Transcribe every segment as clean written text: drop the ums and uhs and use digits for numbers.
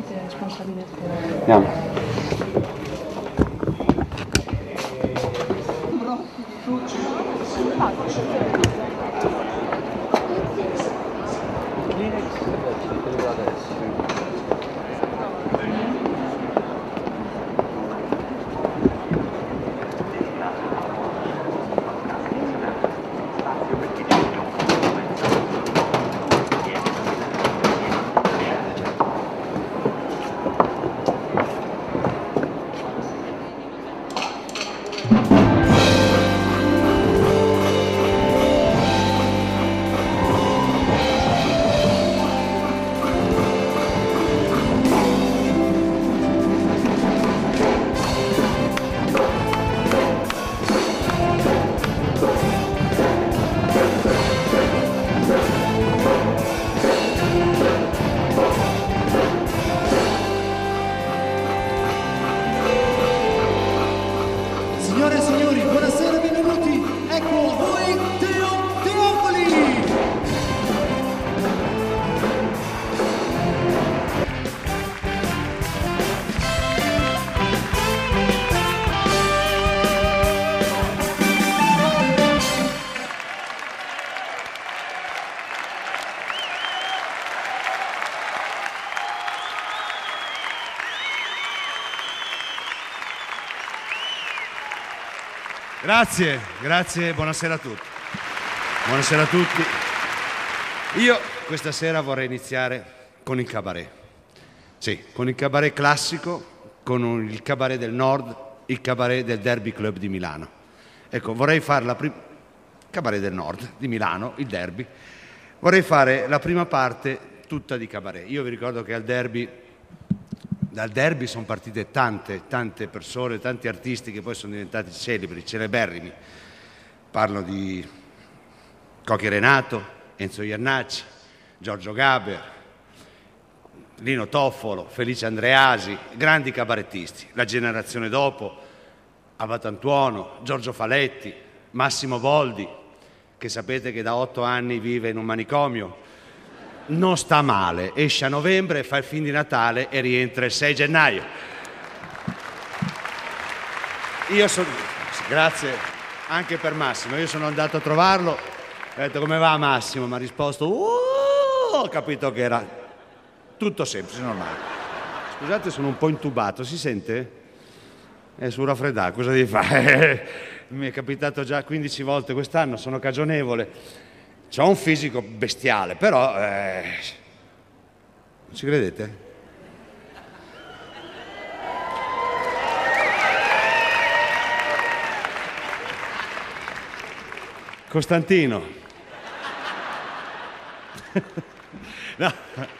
queste responsabilità. Andiamo. Signore e signori, buonasera, benvenuti. Ecco a voi Teo Teofoli. Grazie, buonasera a tutti. Buonasera a tutti. Io questa sera vorrei iniziare con il cabaret. Sì, con il cabaret classico, con il cabaret del Nord, il cabaret del Derby Club di Milano. Ecco, vorrei fare la prima... Cabaret del Nord di Milano, il Derby. Vorrei fare la prima parte tutta di cabaret. Io vi ricordo che dal derby sono partite tante persone, tanti artisti che poi sono diventati celebri, celeberrimi. Parlo di Cocchi Renato, Enzo Iannacci, Giorgio Gaber, Lino Toffolo, Felice Andreasi, grandi cabarettisti. La generazione dopo, Abatantuono, Giorgio Faletti, Massimo Boldi, che sapete che da 8 anni vive in un manicomio. Non sta male, esce a novembre, fa il film di Natale e rientra il 6 gennaio. Grazie anche per Massimo, io sono andato a trovarlo, ho detto come va Massimo, mi ha risposto ho capito che era tutto semplice, normale. Scusate, sono un po' intubato, si sente? È sul raffreddato, cosa devi fare? Mi è capitato già 15 volte quest'anno, sono cagionevole. C'ho un fisico bestiale, però... non ci credete? Costantino. No.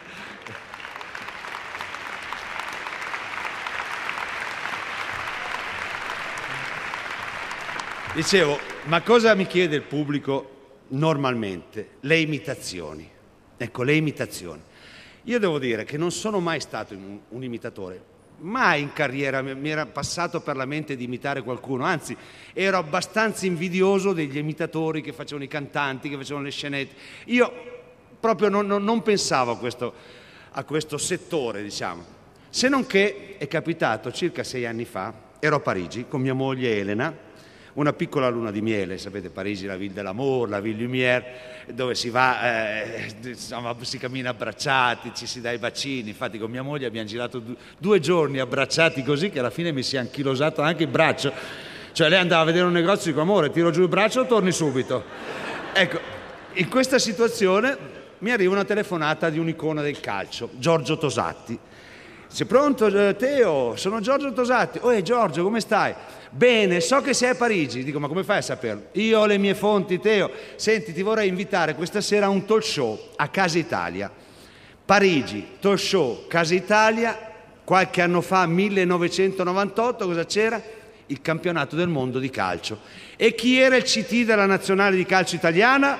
Dicevo, ma cosa mi chiede il pubblico? Normalmente le imitazioni. Ecco, le imitazioni. Io devo dire che non sono mai stato un imitatore, mai in carriera mi era passato per la mente di imitare qualcuno, anzi ero abbastanza invidioso degli imitatori che facevano i cantanti, che facevano le scenette. Io proprio non pensavo a questo settore, diciamo. Se non che è capitato circa 6 anni fa, ero a Parigi con mia moglie Elena, una piccola luna di miele, sapete, Parigi, la ville dell'amour, la ville lumière, dove si va, insomma, si cammina abbracciati, ci si dà i bacini. Infatti con mia moglie abbiamo girato 2 giorni abbracciati così che alla fine mi si è anchilosato anche il braccio. Cioè lei andava a vedere un negozio e dico amore, tiro giù il braccio o torni subito? Ecco, in questa situazione mi arriva una telefonata di un'icona del calcio, Giorgio Tosatti. Sei pronto Teo? Sono Giorgio Tosatti. Oh Giorgio, come stai? Bene, so che sei a Parigi. Dico, ma come fai a saperlo? Io ho le mie fonti, Teo. Senti, ti vorrei invitare questa sera a un talk show a Casa Italia. Parigi, talk show, Casa Italia. Qualche anno fa, 1998, cosa c'era? Il campionato del mondo di calcio. E chi era il CT della nazionale di calcio italiana?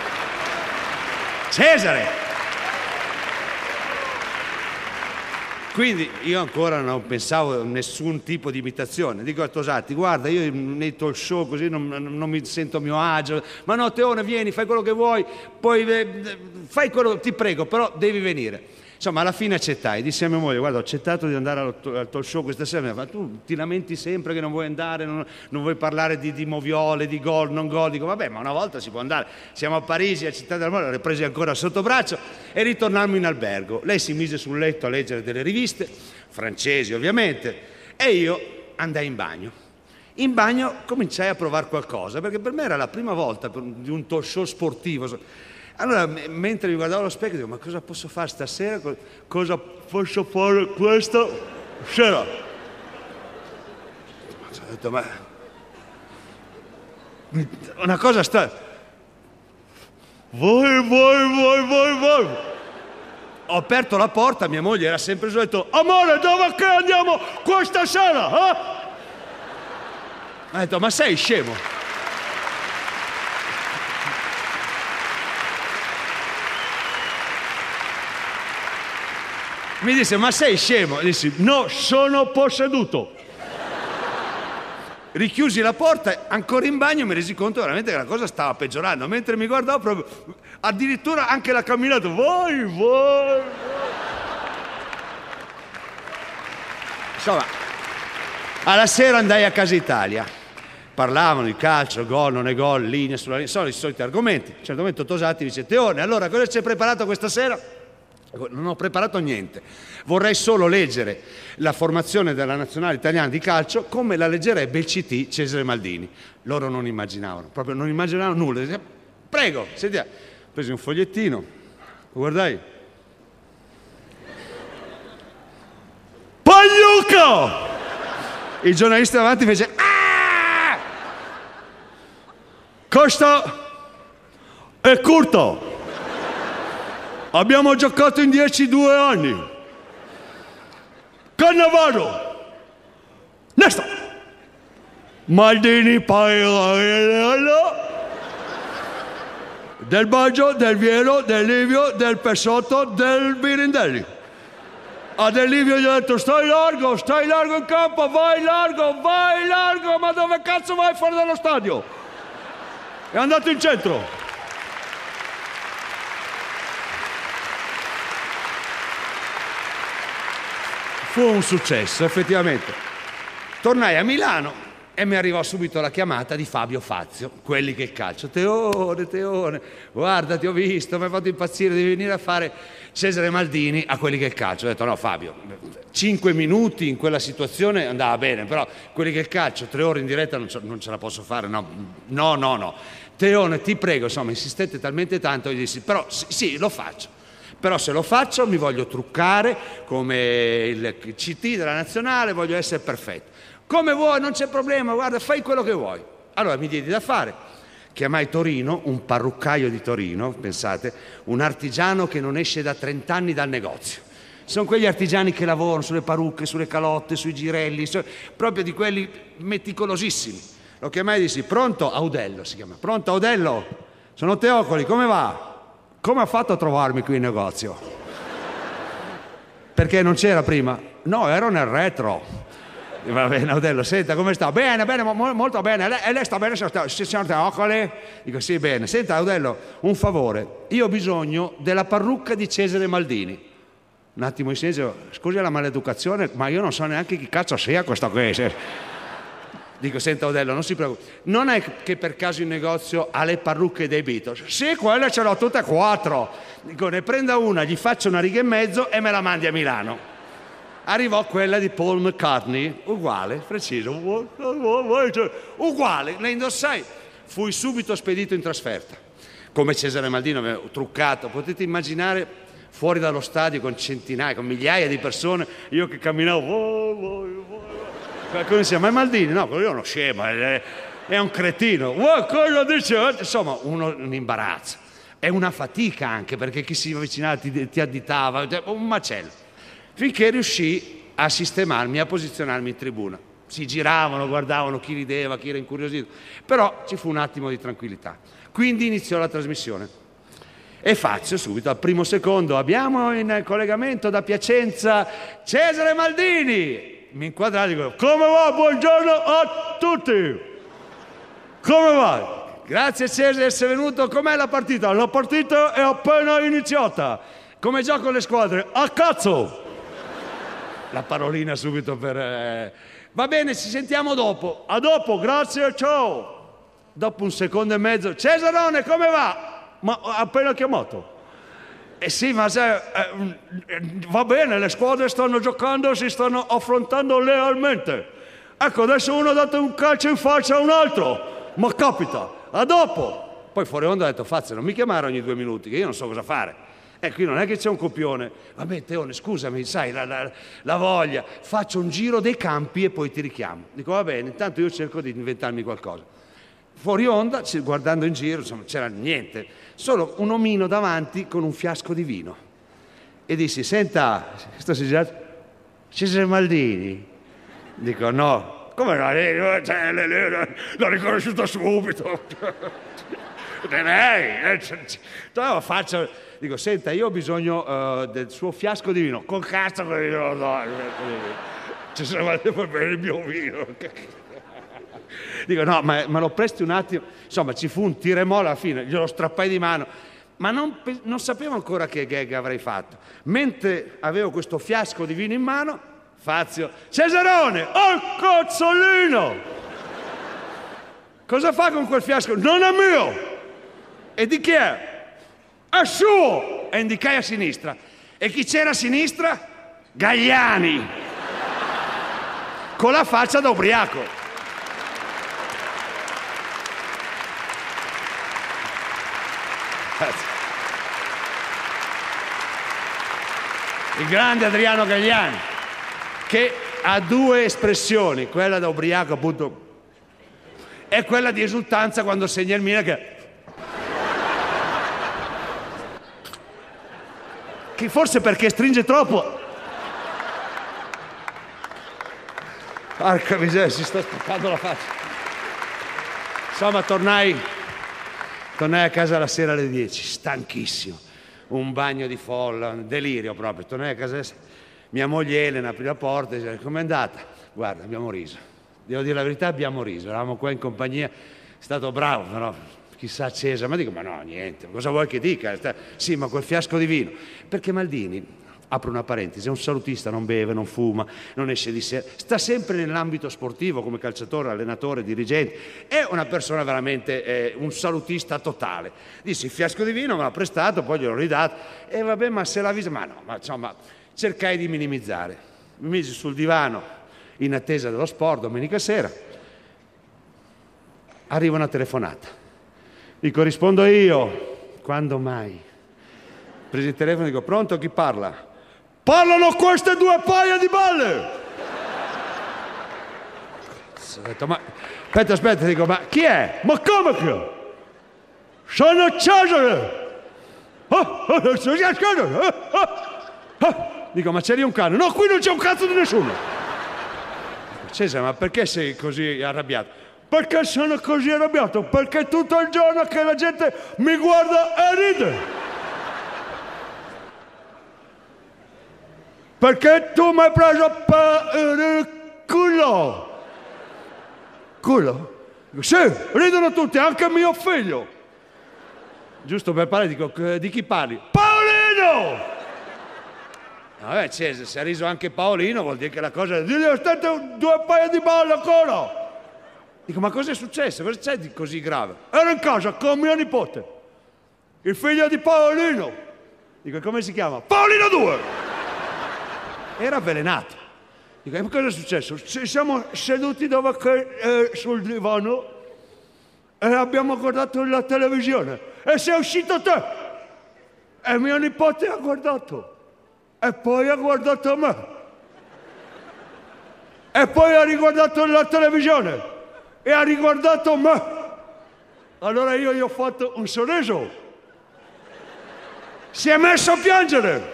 Cesare! Quindi io ancora non pensavo a nessun tipo di imitazione. Dico a Tosatti, guarda, io nei talk show così non mi sento a mio agio. Ma no, Teone, vieni, fai quello che vuoi, poi fai quello, ti prego, però devi venire. Insomma, alla fine accettai. Dissi a mia moglie, guarda, ho accettato di andare al talk show questa sera. Mi fa, tu ti lamenti sempre che non vuoi andare, non vuoi parlare di moviole, di gol, non gol. Dico, vabbè, ma una volta si può andare. Siamo a Parigi, a Città del Mare, l'ho presi ancora sotto braccio e ritornammo in albergo. Lei si mise sul letto a leggere delle riviste, francesi ovviamente, e io andai in bagno. In bagno cominciai a provare qualcosa, perché per me era la prima volta di un talk show sportivo. Allora, mentre mi guardavo allo specchio, dico, ma cosa posso fare stasera? Cosa posso fare questa sera? Ho detto, ma una cosa Voi. Ho aperto la porta, mia moglie era sempre giù, ho detto, amore, dove che andiamo questa sera? Ha detto, ma sei scemo? Mi disse, ma sei scemo? E dissi, no, sono posseduto. Richiusi la porta, ancora in bagno mi resi conto veramente che la cosa stava peggiorando. Mentre mi guardavo proprio, addirittura anche la camminata, voi. Insomma, alla sera andai a Casa Italia. Parlavano di calcio, gol, non è gol, linea sulla linea, sono i soliti argomenti. A un certo momento Tosatti dice, Teone, allora cosa ci hai preparato questa sera? Non ho preparato niente, vorrei solo leggere la formazione della nazionale italiana di calcio come la leggerebbe il CT Cesare Maldini. Loro non immaginavano, proprio non immaginavano nulla. Dice, prego, sentiamo. Presi un fogliettino, guardai. Pagliuca! Il giornalista davanti fece, ah! Costa è curto. Abbiamo giocato in 2 anni. Cannavaro. Nesta. Maldini, Del Baggio, del Viero, del Livio, del Pessotto, del Birindelli. A Del Livio gli ho detto, stai largo in campo, vai largo, ma dove cazzo vai fuori dallo stadio? È andato in centro. Fu un successo, effettivamente. Tornai a Milano e mi arrivò subito la chiamata di Fabio Fazio, quelli che il calcio. Teone, guarda, ti ho visto, mi hai fatto impazzire, devi venire a fare Cesare Maldini a quelli che il calcio. Ho detto, no Fabio, 5 minuti in quella situazione andava bene, però quelli che il calcio, 3 ore in diretta non ce la posso fare, no. Teone, ti prego, insomma, insistette talmente tanto, gli dissi, però sì, lo faccio. Però se lo faccio mi voglio truccare come il CT della nazionale, voglio essere perfetto. Come vuoi, non c'è problema, guarda, fai quello che vuoi. Allora mi diedi da fare. Chiamai Torino, un parruccaio di Torino, pensate, un artigiano che non esce da 30 anni dal negozio. Sono quegli artigiani che lavorano sulle parrucche, sulle calotte, sui girelli, proprio di quelli meticolosissimi. Lo chiamai e dissi, pronto? Audello si chiama. Pronto Audello? Sono Teocoli, come va? Come ha fatto a trovarmi qui in negozio? Perché non c'era prima? No, ero nel retro. Va bene, Audello, senta, come sta? Bene, molto bene. E lei sta bene, signor Teocoli? Dico, sì, bene. Senta, Audello, un favore. Io ho bisogno della parrucca di Cesare Maldini. Un attimo in silenzio, scusi la maleducazione, ma io non so neanche chi cazzo sia questo qui. Dico, senta Audello, non si preoccupi, non è che per caso in negozio ha le parrucche dei Beatles? Sì, quelle ce l'ho tutte e 4. Dico, ne prenda una, gli faccio una riga e mezzo e me la mandi a Milano. Arrivò quella di Paul McCartney, uguale, preciso, uguale, le indossai. Fui subito spedito in trasferta. Come Cesare Maldini, avevo truccato, potete immaginare fuori dallo stadio con centinaia, con migliaia di persone, io che camminavo, qualcuno diceva, ma è Maldini? No, quello è uno scemo, è un cretino. Cosa dice? Insomma, un imbarazzo. È una fatica anche, perché chi si avvicinava ti additava, un macello. Finché riuscì a sistemarmi, a posizionarmi in tribuna. Si giravano, guardavano chi rideva, chi era incuriosito. Però ci fu un attimo di tranquillità. Quindi iniziò la trasmissione. E Fazio subito, al primo secondo, abbiamo in collegamento da Piacenza Cesare Maldini. Mi inquadra e dico, come va? Buongiorno a tutti. Come va? Grazie Cesare di essere venuto. Com'è la partita? La partita è appena iniziata. Come giocano le squadre? A cazzo! La parolina subito per... Va bene, ci sentiamo dopo. A dopo, grazie, ciao. Dopo un secondo e mezzo, Cesarone, come va? Ma ho appena chiamato. Sì, ma sai, va bene, le squadre stanno giocando, si stanno affrontando lealmente. Ecco, adesso uno ha dato un calcio in faccia a un altro. Ma capita, a dopo. Poi fuori onda ha detto, Fazio, non mi chiamare ogni 2 minuti, che io non so cosa fare. Qui non è che c'è un copione. Vabbè, Teone, scusami, sai, la voglia. Faccio un giro dei campi e poi ti richiamo. Dico, va bene, intanto io cerco di inventarmi qualcosa. Fuori onda, guardando in giro, insomma, c'era niente, solo un omino davanti con un fiasco di vino. E dissi, senta, sto Cesare Maldini? Dico, no. Come no? L'ho riconosciuto subito. Faccio, dico, senta, io ho bisogno del suo fiasco di vino. Col cazzo che io no. Cesare Maldini per bere il mio vino. Dico, no, ma lo presti un attimo? Insomma, ci fu un tira e molla alla fine, glielo strappai di mano, ma non sapevo ancora che gag avrei fatto. Mentre avevo questo fiasco di vino in mano, Fazio, Cesarone, oh cazzolino! Cosa fa con quel fiasco? Non è mio! E di chi è? È suo! E indicai a sinistra. E chi c'era a sinistra? Gagliani! Con la faccia da ubriaco. Il grande Adriano Gagliani, che ha 2 espressioni, quella da ubriaco appunto e quella di esultanza quando segna il Milan che forse perché stringe troppo. Porca miseria, si sta spaccando la faccia. Insomma, tornai a casa la sera alle 10, stanchissimo, un bagno di folla, un delirio proprio. Tornai a casa, mia moglie Elena aprì la porta e disse, com'è andata? Guarda, abbiamo riso, devo dire la verità, abbiamo riso, eravamo qua in compagnia, è stato bravo, però chissà Cesare, ma dico, ma no, niente, cosa vuoi che dica? Sì, ma quel fiasco di vino, perché Maldini, apro una parentesi, è un salutista, non beve, non fuma, non esce di sera, sta sempre nell'ambito sportivo come calciatore, allenatore, dirigente, è una persona veramente, un salutista totale. Dissi, il fiasco di vino me l'ha prestato, poi gliel'ho ridato, e vabbè, ma se l'ha visto, ma no, ma insomma, cercai di minimizzare. Mi misi sul divano in attesa dello sport domenica sera, arriva una telefonata, dico, rispondo io, quando mai? Presi il telefono e dico, pronto, chi parla? Parlano queste 2 paia di balle! Ho detto, ma aspetta, dico, ma chi è? Ma come chi è? Sono Cesare! Dico, ma c'eri un cane? No, qui non c'è un cazzo di nessuno! Dico, Cesare, ma perché sei così arrabbiato? Perché sono così arrabbiato? Perché tutto il giorno che la gente mi guarda e ride! Perché tu mi hai preso per il culo? Culo? Dico, sì, ridono tutti, anche mio figlio. Giusto per parlare, dico, di chi parli? Paolino! Vabbè, Cesare, se ha riso anche Paolino vuol dire che la cosa... State 2 paia di balle ancora! Dico, ma cosa è successo? Cosa c'è di così grave? Ero in casa con mio nipote, il figlio di Paolino. Dico, come si chiama? Paolino 2! Era avvelenato. Dico, ma cosa è successo? Siamo seduti sul divano e abbiamo guardato la televisione e sei uscito te e mio nipote ha guardato e poi ha guardato me e poi ha riguardato la televisione e ha riguardato me. Allora io gli ho fatto un sorriso, si è messo a piangere.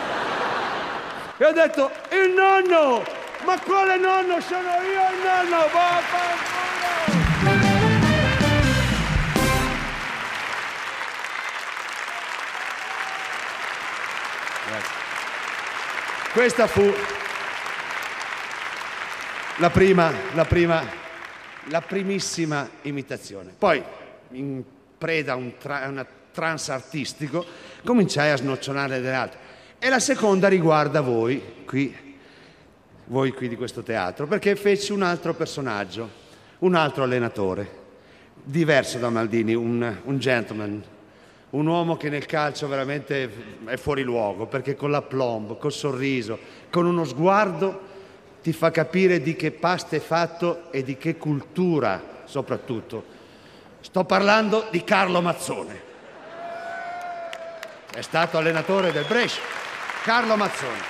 E ho detto, il nonno! Ma quale nonno? Sono io il nonno! Vaffanculo! Grazie. Questa fu la primissima imitazione. Poi, in preda a una trance artistico, cominciai a snocciolare delle altre. E la seconda riguarda voi qui di questo teatro, perché feci un altro personaggio, un altro allenatore, diverso da Maldini, un gentleman, un uomo che nel calcio veramente è fuori luogo, perché con l'aplomb, col sorriso, con uno sguardo ti fa capire di che pasta è fatto e di che cultura soprattutto. Sto parlando di Carlo Mazzone. È stato allenatore del Brescia. Carlo Mazzone.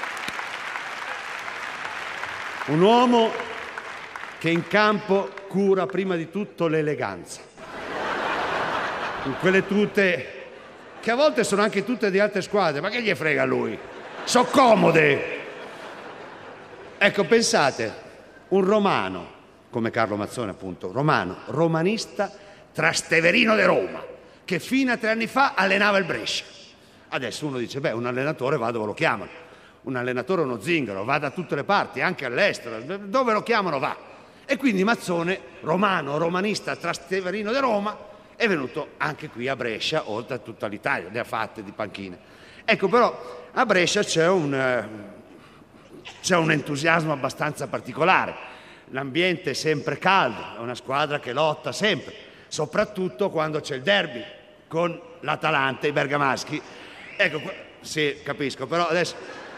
Un uomo che in campo cura prima di tutto l'eleganza. In quelle tute che a volte sono anche tutte di altre squadre, ma che gli frega a lui? Sono comode. Ecco, pensate, un romano, come Carlo Mazzone appunto, romanista trasteverino di Roma, che fino a 3 anni fa allenava il Brescia. Adesso uno dice, beh, un allenatore va dove lo chiamano. Un allenatore è uno zingaro, va da tutte le parti, anche all'estero, dove lo chiamano va. E quindi Mazzone, romanista trasteverino di Roma, è venuto anche qui a Brescia, oltre a tutta l'Italia, ne ha fatte di panchine. Ecco, però a Brescia c'è un entusiasmo abbastanza particolare. L'ambiente è sempre caldo, è una squadra che lotta sempre, soprattutto quando c'è il derby con l'Atalanta, i bergamaschi. Ecco, sì, capisco, però adesso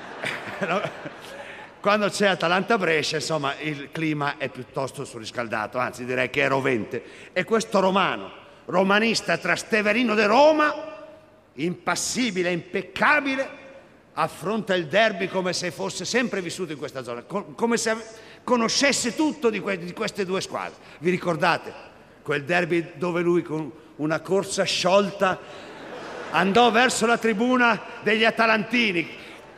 quando c'è Atalanta-Brescia, insomma, il clima è piuttosto surriscaldato, anzi direi che è rovente. E questo romanista trasteverino di Roma, impassibile, impeccabile, affronta il derby come se fosse sempre vissuto in questa zona, come se conoscesse tutto di queste due squadre. Vi ricordate quel derby dove lui con una corsa sciolta andò verso la tribuna degli atalantini?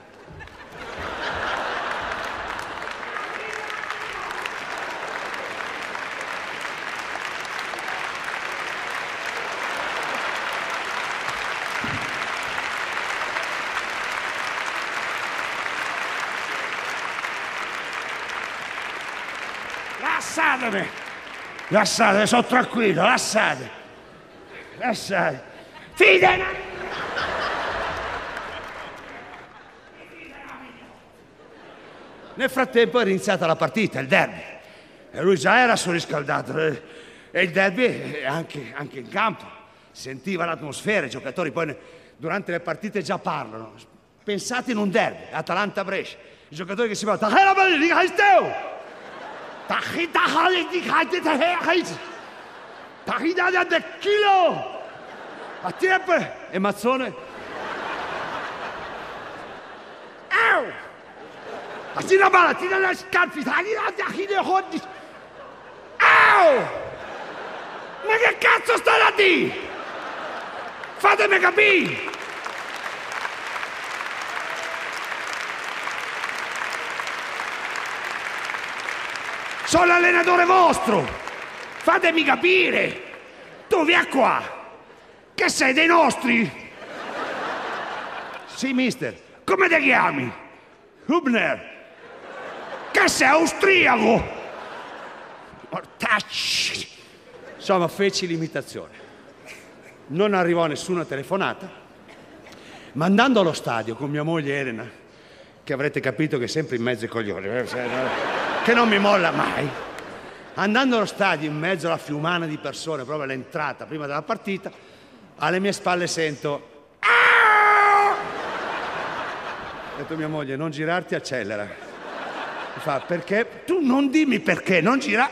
Lasciate, sono tranquillo, lasciate. Fide! Nel frattempo era iniziata la partita, il derby, e lui già era surriscaldato, e il derby anche in campo, sentiva l'atmosfera, i giocatori poi durante le partite già parlano. Pensate in un derby, Atalanta-Brescia, i giocatori che si parlano, e Mazzone ma che cazzo stai a dire? Fatemi capire! Sono l'allenatore vostro! Fatemi capire! Tu vieni qua! Che sei dei nostri? Sì, mister. Come ti chiami? Hubner. Che sei austriaco? Mortacci! Insomma, feci l'imitazione. Non arrivò nessuna telefonata. Ma andando allo stadio con mia moglie Elena, che avrete capito che è sempre in mezzo ai coglioni, che non mi molla mai, andando allo stadio in mezzo alla fiumana di persone, proprio all'entrata, prima della partita, alle mie spalle sento... Ho detto a mia moglie, non girarti, accelera. Mi fa, perché? Tu non dimmi perché, non gira...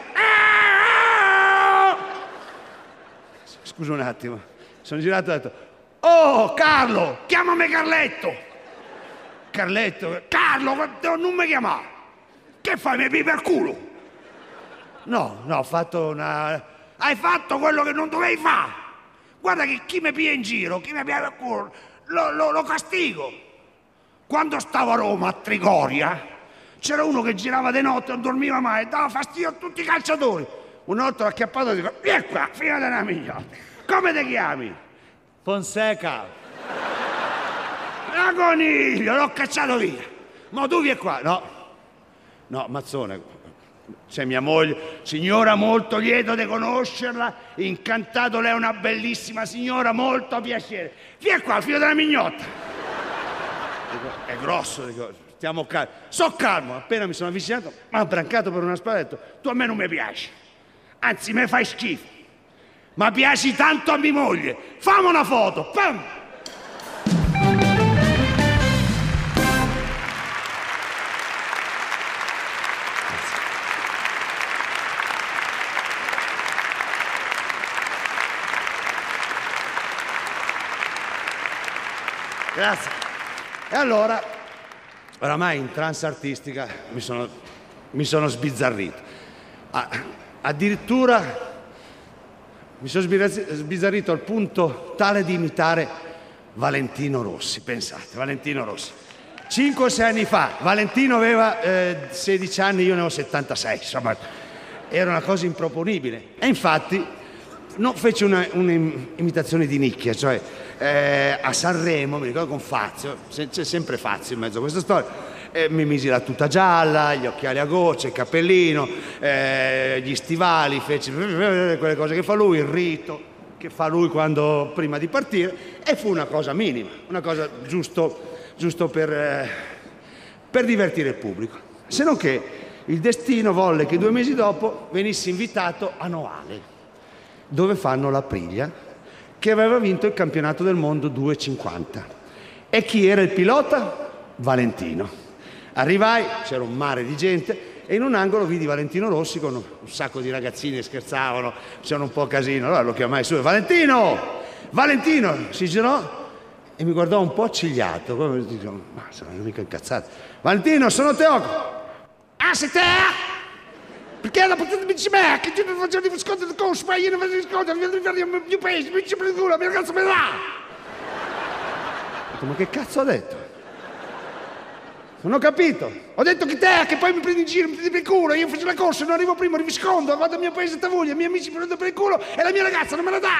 Scusa un attimo, sono girato e ho detto, oh Carlo, chiamami Carletto. Carletto, Carlo, non mi chiamare. Che fai, mi pipi al culo? No, ho fatto una... Hai fatto quello che non dovevi fare. Guarda che chi mi pia in giro, chi mi pia al culo, lo castigo. Quando stavo a Roma, a Trigoria, c'era uno che girava di notte, non dormiva mai, dava fastidio a tutti i calciatori. Una volta l'ho acchiappato e dico, vieni qua, figlia della miglia. Come ti chiami? Fonseca. La coniglio, l'ho cacciato via. Ma tu vieni qua. No, Mazzone, c'è mia moglie, signora molto lieto di conoscerla, incantato, lei è una bellissima signora, molto piacere. Vieni qua, figlio della mignotta. Dico, è grosso, dico, stiamo calmi. So calmo, appena mi sono avvicinato, mi ha brancato per una spalla e ha detto, tu a me non mi piaci, anzi me fai schifo, ma piaci tanto a mia moglie, fammi una foto, pam! Grazie. E allora, oramai in trance artistica mi sono sbizzarrito. Addirittura mi sono sbizzarrito al punto tale di imitare Valentino Rossi. Pensate, Valentino Rossi. 5-6 anni fa, Valentino aveva 16 anni, io ne ho 76, insomma, era una cosa improponibile. E infatti fece un'imitazione di nicchia, cioè a Sanremo, mi ricordo con Fazio, c'è sempre Fazio in mezzo a questa storia, mi misi la tuta gialla, gli occhiali a gocce, il cappellino, gli stivali, fece quelle cose che fa lui, il rito che fa lui prima di partire, e fu una cosa minima, una cosa giusto per divertire il pubblico. Se non che il destino volle che 2 mesi dopo venissi invitato a Noale, dove fanno la Priglia, che aveva vinto il campionato del mondo 2,50. E chi era il pilota? Valentino. Arrivai, c'era un mare di gente, e in un angolo vidi Valentino Rossi con un sacco di ragazzini che scherzavano, c'era un po' casino, allora lo chiamai su, Valentino! Valentino! Si girò e mi guardò un po' accigliato, come dico, ma sono mica incazzato. Valentino, sono Teoco! Ah, sei te? Perché la potete dici me che tu non facevi riscontro del corso, ma io non facevo riscontro, devo fare il mio paese, mi dice per il culo, la mia ragazza me l'ha! Ho detto, ma che cazzo ho detto? Non ho capito. Ho detto che te, che poi mi prendi in giro, mi prendi per il culo, io faccio la corsa, non arrivo prima, arrivo secondo, vado al mio paese a Tavuglia, i miei amici mi prendono per il culo e la mia ragazza non me la dà!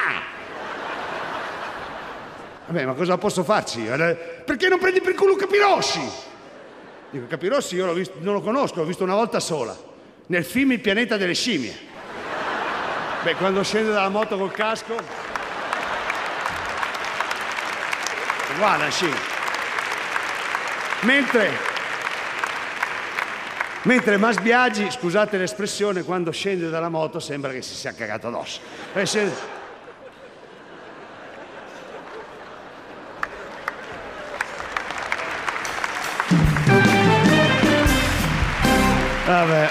Vabbè, ma cosa posso farci? Perché non prendi per il culo Capirossi? Dico, Capirossi io non lo conosco, l'ho visto una volta sola, nel film Il pianeta delle scimmie. Beh, quando scende dalla moto col casco, uguale, scimmia. Mentre Mas Biaggi, scusate l'espressione, quando scende dalla moto sembra che si sia cagato addosso. Vabbè.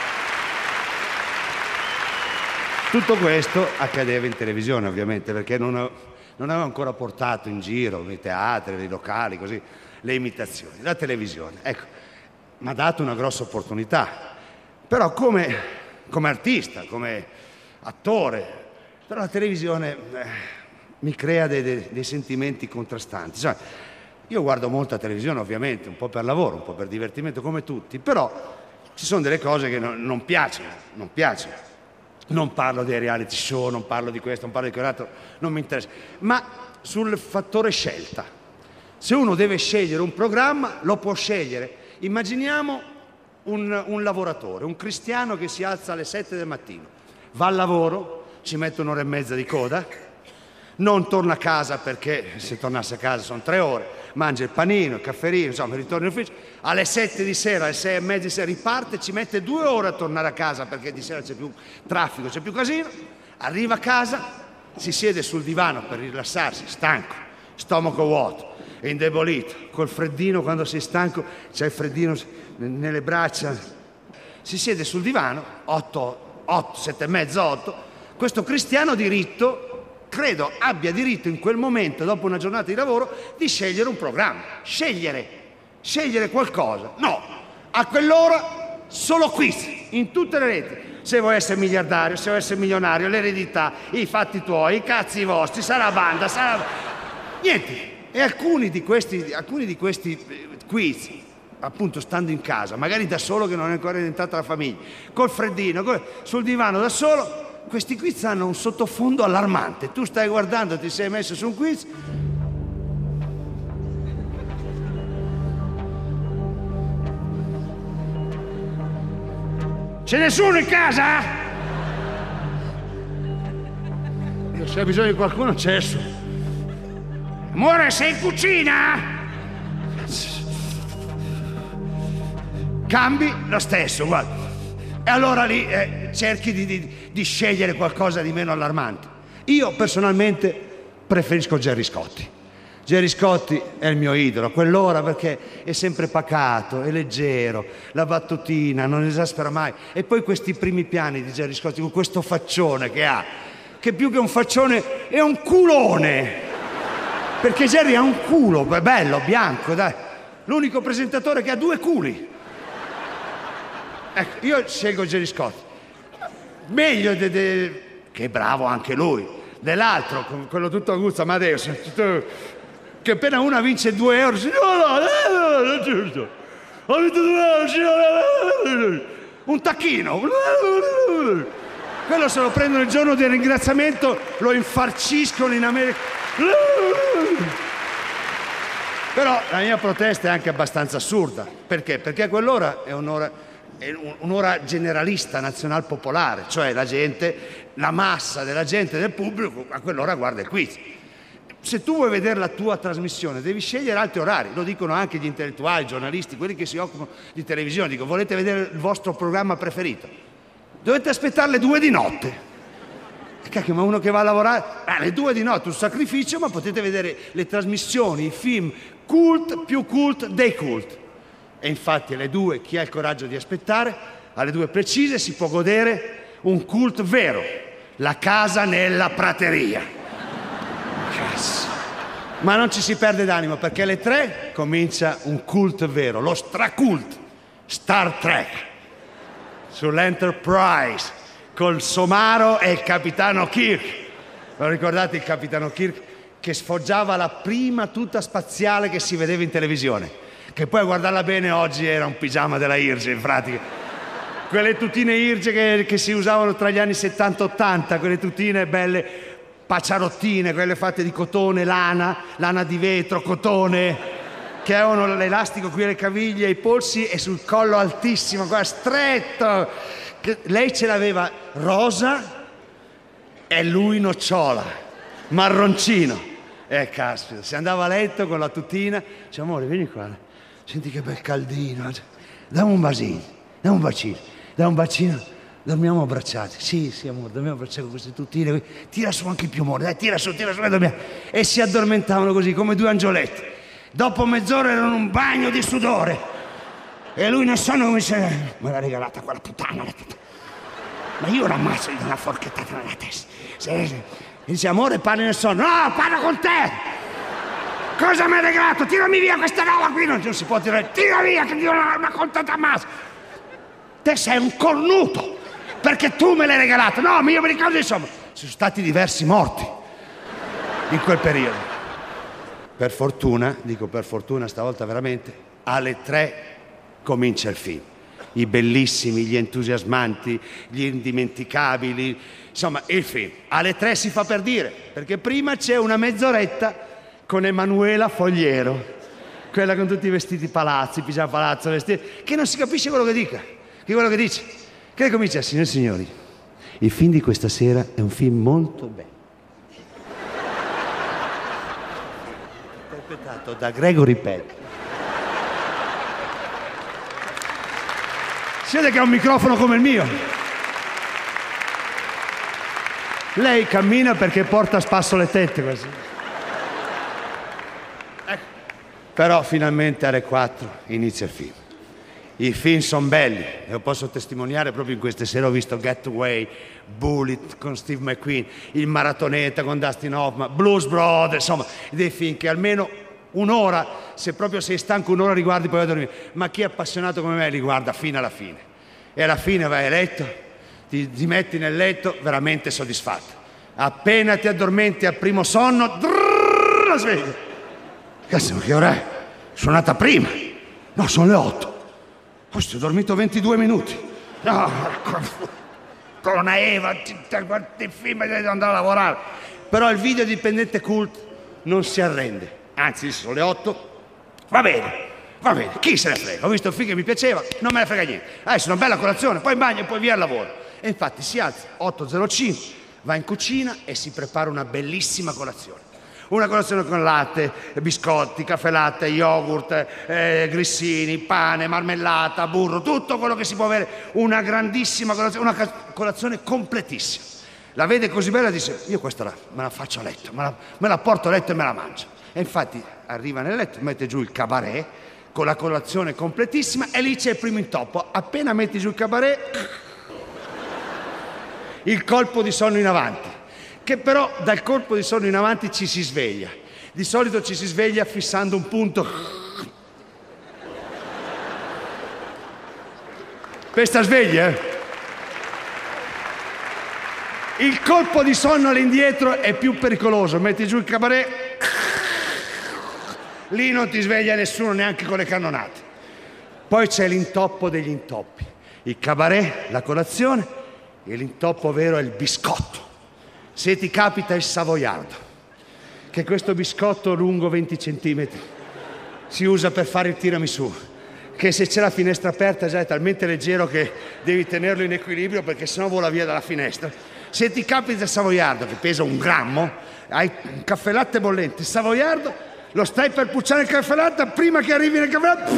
Tutto questo accadeva in televisione, ovviamente, perché non avevo ancora portato in giro nei teatri, nei locali, così, le imitazioni. La televisione, ecco, mi ha dato una grossa opportunità, però come artista, come attore, però la televisione mi crea dei sentimenti contrastanti. Cioè, io guardo molta televisione, ovviamente, un po' per lavoro, un po' per divertimento, come tutti, però ci sono delle cose che non piacciono. Non parlo dei reality show, non parlo di questo, non parlo di quell'altro, non mi interessa. Ma sul fattore scelta. Se uno deve scegliere un programma, lo può scegliere. Immaginiamo un lavoratore, un cristiano che si alza alle 7 del mattino, va al lavoro, ci mette un'ora e mezza di coda, non torna a casa perché se tornasse a casa sono 3 ore, mangia il panino, il cafferino, insomma ritorna in ufficio, alle 7 di sera, alle 6 e mezza di sera riparte, ci mette 2 ore a tornare a casa perché di sera c'è più traffico, c'è più casino, arriva a casa, si siede sul divano per rilassarsi, stanco, stomaco vuoto, indebolito, col freddino, quando sei stanco c'è il freddino nelle braccia, si siede sul divano, 7 e mezza, 8, questo cristiano diritto credo abbia diritto in quel momento, dopo una giornata di lavoro, di scegliere un programma, scegliere qualcosa. No, a quell'ora solo quiz, in tutte le reti. Se vuoi essere miliardario, se vuoi essere milionario, l'eredità, i fatti tuoi, i cazzi vostri, sarà banda, sarà... Niente. E alcuni di questi quiz, appunto stando in casa, magari da solo che non è ancora diventata la famiglia, col freddino, sul divano da solo, questi quiz hanno un sottofondo allarmante. Tu stai guardando, ti sei messo su un quiz C'è nessuno in casa? Se hai bisogno di qualcuno c'è su. Amore, sei in cucina? Cambi lo stesso, guarda. E allora lì cerchi di scegliere qualcosa di meno allarmante. Io personalmente preferisco Gerry Scotti. Gerry Scotti è il mio idolo a quell'ora perché è sempre pacato, è leggero, la battutina, non esaspera mai. E poi questi primi piani di Gerry Scotti con questo faccione che ha, che più che un faccione è un culone. Perché Gerry ha un culo, è bello, bianco, dai. L'unico presentatore che ha 2 culi. Ecco, io scelgo Gerry Scotti. Meglio che è bravo anche lui. Dell'altro, quello tutto aguzzo, Amadeus, che appena una vince 2 euro, dice, no, non è giusto. Ho vinto 2 euro, un tacchino. Quello se lo prendono il giorno del ringraziamento, lo infarciscono in America. Però la mia protesta è anche abbastanza assurda. Perché? Perché a quell'ora è un'ora generalista, nazional popolare, cioè la gente, la massa della gente, del pubblico, a quell'ora guarda il quiz. Se tu vuoi vedere la tua trasmissione devi scegliere altri orari, lo dicono anche gli intellettuali, i giornalisti, quelli che si occupano di televisione, dicono volete vedere il vostro programma preferito? Dovete aspettare le 2 di notte. Cacchio, ma uno che va a lavorare alle 2 di notte, un sacrificio, ma potete vedere le trasmissioni, i film cult più cult dei cult. E infatti alle 2, chi ha il coraggio di aspettare, alle 2 precise si può godere un cult vero, La casa nella prateria. Cazzo. Ma non ci si perde d'animo perché alle 3 comincia un cult vero, lo stracult, Star Trek, sull'Enterprise, col Somaro e il capitano Kirk. Lo ricordate il capitano Kirk che sfoggiava la prima tuta spaziale che si vedeva in televisione? Che poi a guardarla bene oggi era un pigiama della Irge in pratica. Quelle tutine Irge che si usavano tra gli anni 70 e 80, quelle tutine belle paciarottine, quelle fatte di cotone, lana di vetro, cotone, che avevano l'elastico qui alle caviglie, ai polsi e sul collo altissimo, qua stretto. Lei ce l'aveva rosa e lui nocciola, marroncino. Caspita, si andava a letto con la tutina, dice amore vieni qua, senti che bel caldino, dammi un bacino, dammi un bacino, dormiamo abbracciati. Sì amore, dormiamo abbracciati con queste tutine, tira su anche il piumone, dai, tira su, dormiamo. E si addormentavano così come 2 angioletti. Dopo mezz'ora erano in un bagno di sudore e lui nel sonno come dice me l'ha regalata quella puttana, ma io l'ammazzo, gli do una forchettata nella testa. E dice amore parli nel sonno, no parlo con te, cosa mi hai regalato, tirami via questa roba qui, non si può tirare, tira via che ti do una contata ammazzo. Te sei un cornuto perché tu me l'hai regalata. No, ma io mi ricordo, insomma, ci sono stati diversi morti in quel periodo. Per fortuna, dico per fortuna stavolta veramente, alle 3 comincia il film. I bellissimi, gli entusiasmanti, gli indimenticabili, insomma il film. Alle 3 si fa per dire, perché prima c'è una mezz'oretta con Emanuela Fogliero, quella con tutti i vestiti palazzi, pigiama palazzo, vestiti, che non si capisce quello che dica, che quello che dice. Che comincia, signori e signori, il film di questa sera è un film molto bello. Interpretato da Gregory Peck. Si vede che ha un microfono come il mio. Lei cammina perché porta a spasso le tette così. Ecco. Però finalmente alle 4 inizia il film. I film sono belli, e lo posso testimoniare proprio in queste sere. Ho visto Getaway, Bullet con Steve McQueen, Il Maratoneta con Dustin Hoffman, Blues Brothers, insomma, dei film che almeno un'ora, se proprio sei stanco un'ora li guardi poi vai a dormire. Ma chi è appassionato come me li guarda fino alla fine. E alla fine vai a letto, ti metti nel letto veramente soddisfatto. Appena ti addormenti al primo sonno, la sveglia. Cazzo, che ora è? Suonata prima. No, sono le 8. Ho dormito 22 minuti. No, con Eva, quanti film devo andare a lavorare. Però il video dipendente cult non si arrende. Anzi, sono le 8. Va bene, Va bene, chi se ne frega? Ho visto il film che mi piaceva, non me ne frega niente. Adesso una bella colazione, poi in bagno e poi via al lavoro. E infatti si alza 8:05, va in cucina e si prepara una bellissima colazione. Una colazione con latte, biscotti, caffè latte, yogurt, grissini, pane, marmellata, burro, tutto quello che si può avere. Una grandissima colazione, una colazione completissima. La vede così bella e dice: io questa me la faccio a letto, me la porto a letto e me la mangio. E infatti arriva nel letto, mette giù il cabaret con la colazione completissima e lì c'è il primo intoppo. Appena metti giù il cabaret, il colpo di sonno in avanti, che però dal colpo di sonno in avanti ci si sveglia. Di solito ci si sveglia fissando un punto. Questa sveglia, Il colpo di sonno all'indietro è più pericoloso. Metti giù il cabaret, lì non ti sveglia nessuno, neanche con le cannonate. Poi c'è l'intoppo degli intoppi. Il cabaret, la colazione, e l'intoppo vero è il biscotto. Se ti capita il savoiardo, che è questo biscotto lungo 20 centimetri, si usa per fare il tiramisù, che se c'è la finestra aperta già è talmente leggero che devi tenerlo in equilibrio perché sennò vola via dalla finestra. Se ti capita il savoiardo, che pesa 1 grammo, hai un caffè latte bollente, il savoiardo, lo stai per pucciare il caffè latte, prima che arrivi nel caffè latte,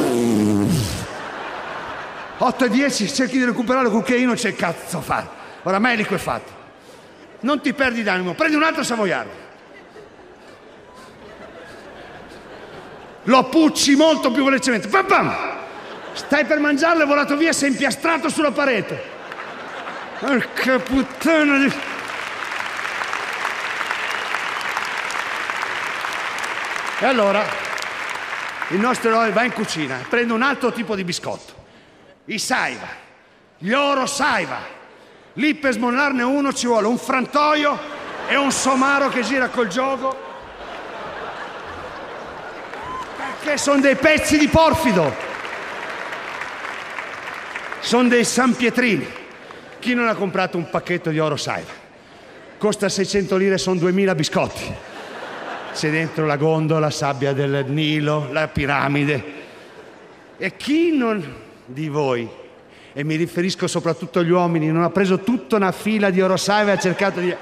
8:10, cerchi di recuperare il cucchiaino, c'è il cazzo a fare. Oramai è liquefatto. Non ti perdi d'animo, prendi un altro savoiardo. Lo pucci molto più velocemente. Pam pam! Stai per mangiarlo, è volato via, sei impiastrato sulla parete. Porca puttana di... E allora il nostro eroe va in cucina, prende un altro tipo di biscotto. I Saiva, gli Oro Saiva. Lì per smollarne uno ci vuole un frantoio e un somaro che gira col gioco, perché sono dei pezzi di porfido, sono dei sanpietrini. Chi non ha comprato un pacchetto di Oro Saiva? Costa 600 lire, sono 2000 biscotti. C'è dentro la gondola, sabbia del Nilo, la piramide. E chi non di voi, e mi riferisco soprattutto agli uomini, non ha preso tutta una fila di Oro Saiva e ha cercato di...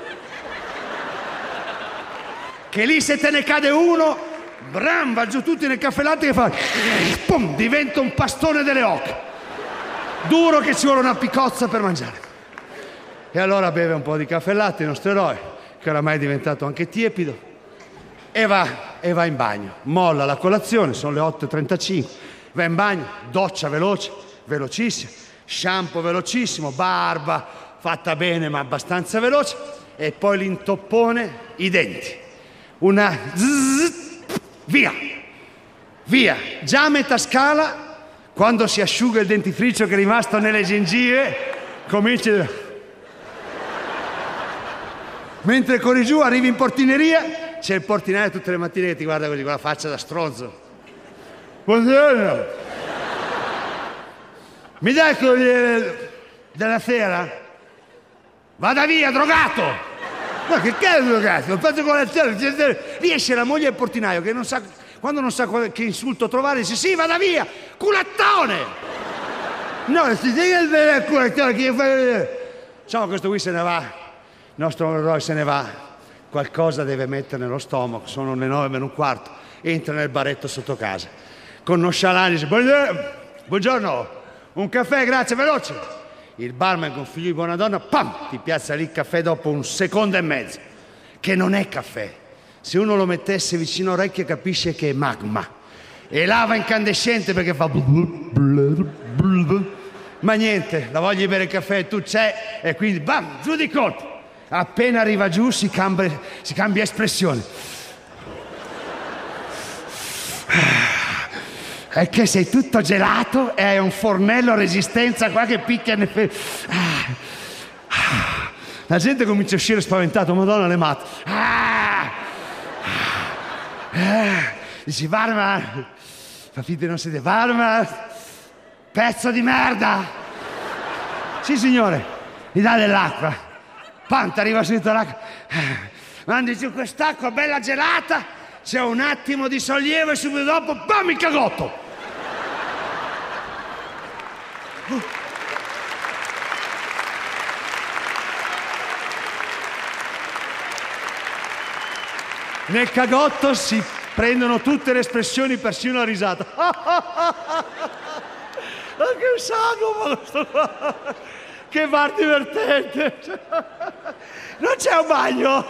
che lì se te ne cade uno, bram, va giù tutti nel caffè latte che fa... pum, diventa un pastone delle oche. Duro che ci vuole una picozza per mangiare. E allora beve un po' di caffè latte il nostro eroe, che oramai è diventato anche tiepido, e va in bagno. Molla la colazione, sono le 8:35, va in bagno, doccia veloce, velocissima, shampoo velocissimo, barba fatta bene ma abbastanza veloce, e poi l'intoppone, i denti. Una zzz, via, già a metà scala, quando si asciuga il dentifricio che è rimasto nelle gengive, cominci... Mentre corri giù, arrivi in portineria, c'è il portinaio tutte le mattine che ti guarda così con la faccia da stronzo. Buongiorno. Mi dai il Corriere della Sera? Vada via, drogato! Ma che cazzo drogato? Ho fatto colazione. Riesce la moglie del portinaio che non sa, quando non sa che insulto trovare, dice sì, vada via, culattone! No, si dica il culattone che io faccio. Diciamo, questo qui se ne va. Il nostro eroe se ne va, qualcosa deve mettere nello stomaco, sono le 9:15, entra nel baretto sotto casa, con nonchalance dice buongiorno, un caffè, grazie, veloce. Il barman con figlio di buona donna, pam, ti piazza lì il caffè dopo 1 secondo e mezzo, che non è caffè, se uno lo mettesse vicino all'orecchio capisce che è magma, e lava incandescente perché fa... Ma niente, la voglia di bere il caffè, tu c'è, e quindi bam, giù di colpo. Appena arriva giù si cambia espressione. È che sei tutto gelato e hai un fornello a resistenza qua che picchia nel... La gente comincia a uscire spaventato, madonna le matte. Dici, Varma, fa finta di non sedere, Varma, pezzo di merda. Sì signore, gli dà dell'acqua. Panta, arriva subito l'acqua, mandi giù quest'acqua bella gelata, c'è un attimo di sollievo e subito dopo, bam, il cagotto! Nel cagotto si prendono tutte le espressioni, persino la risata. Che sago questo qua! Che bar divertente! Non c'è un bagno?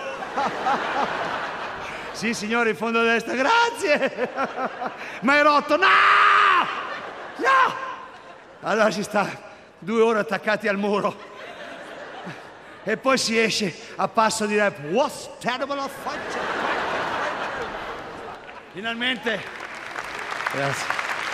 Sì, signore, in fondo a destra, grazie! Ma è rotto, no! No! Allora si sta 2 ore attaccati al muro. E poi si esce a passo di rap. What's terrible of fight? Finalmente. Grazie.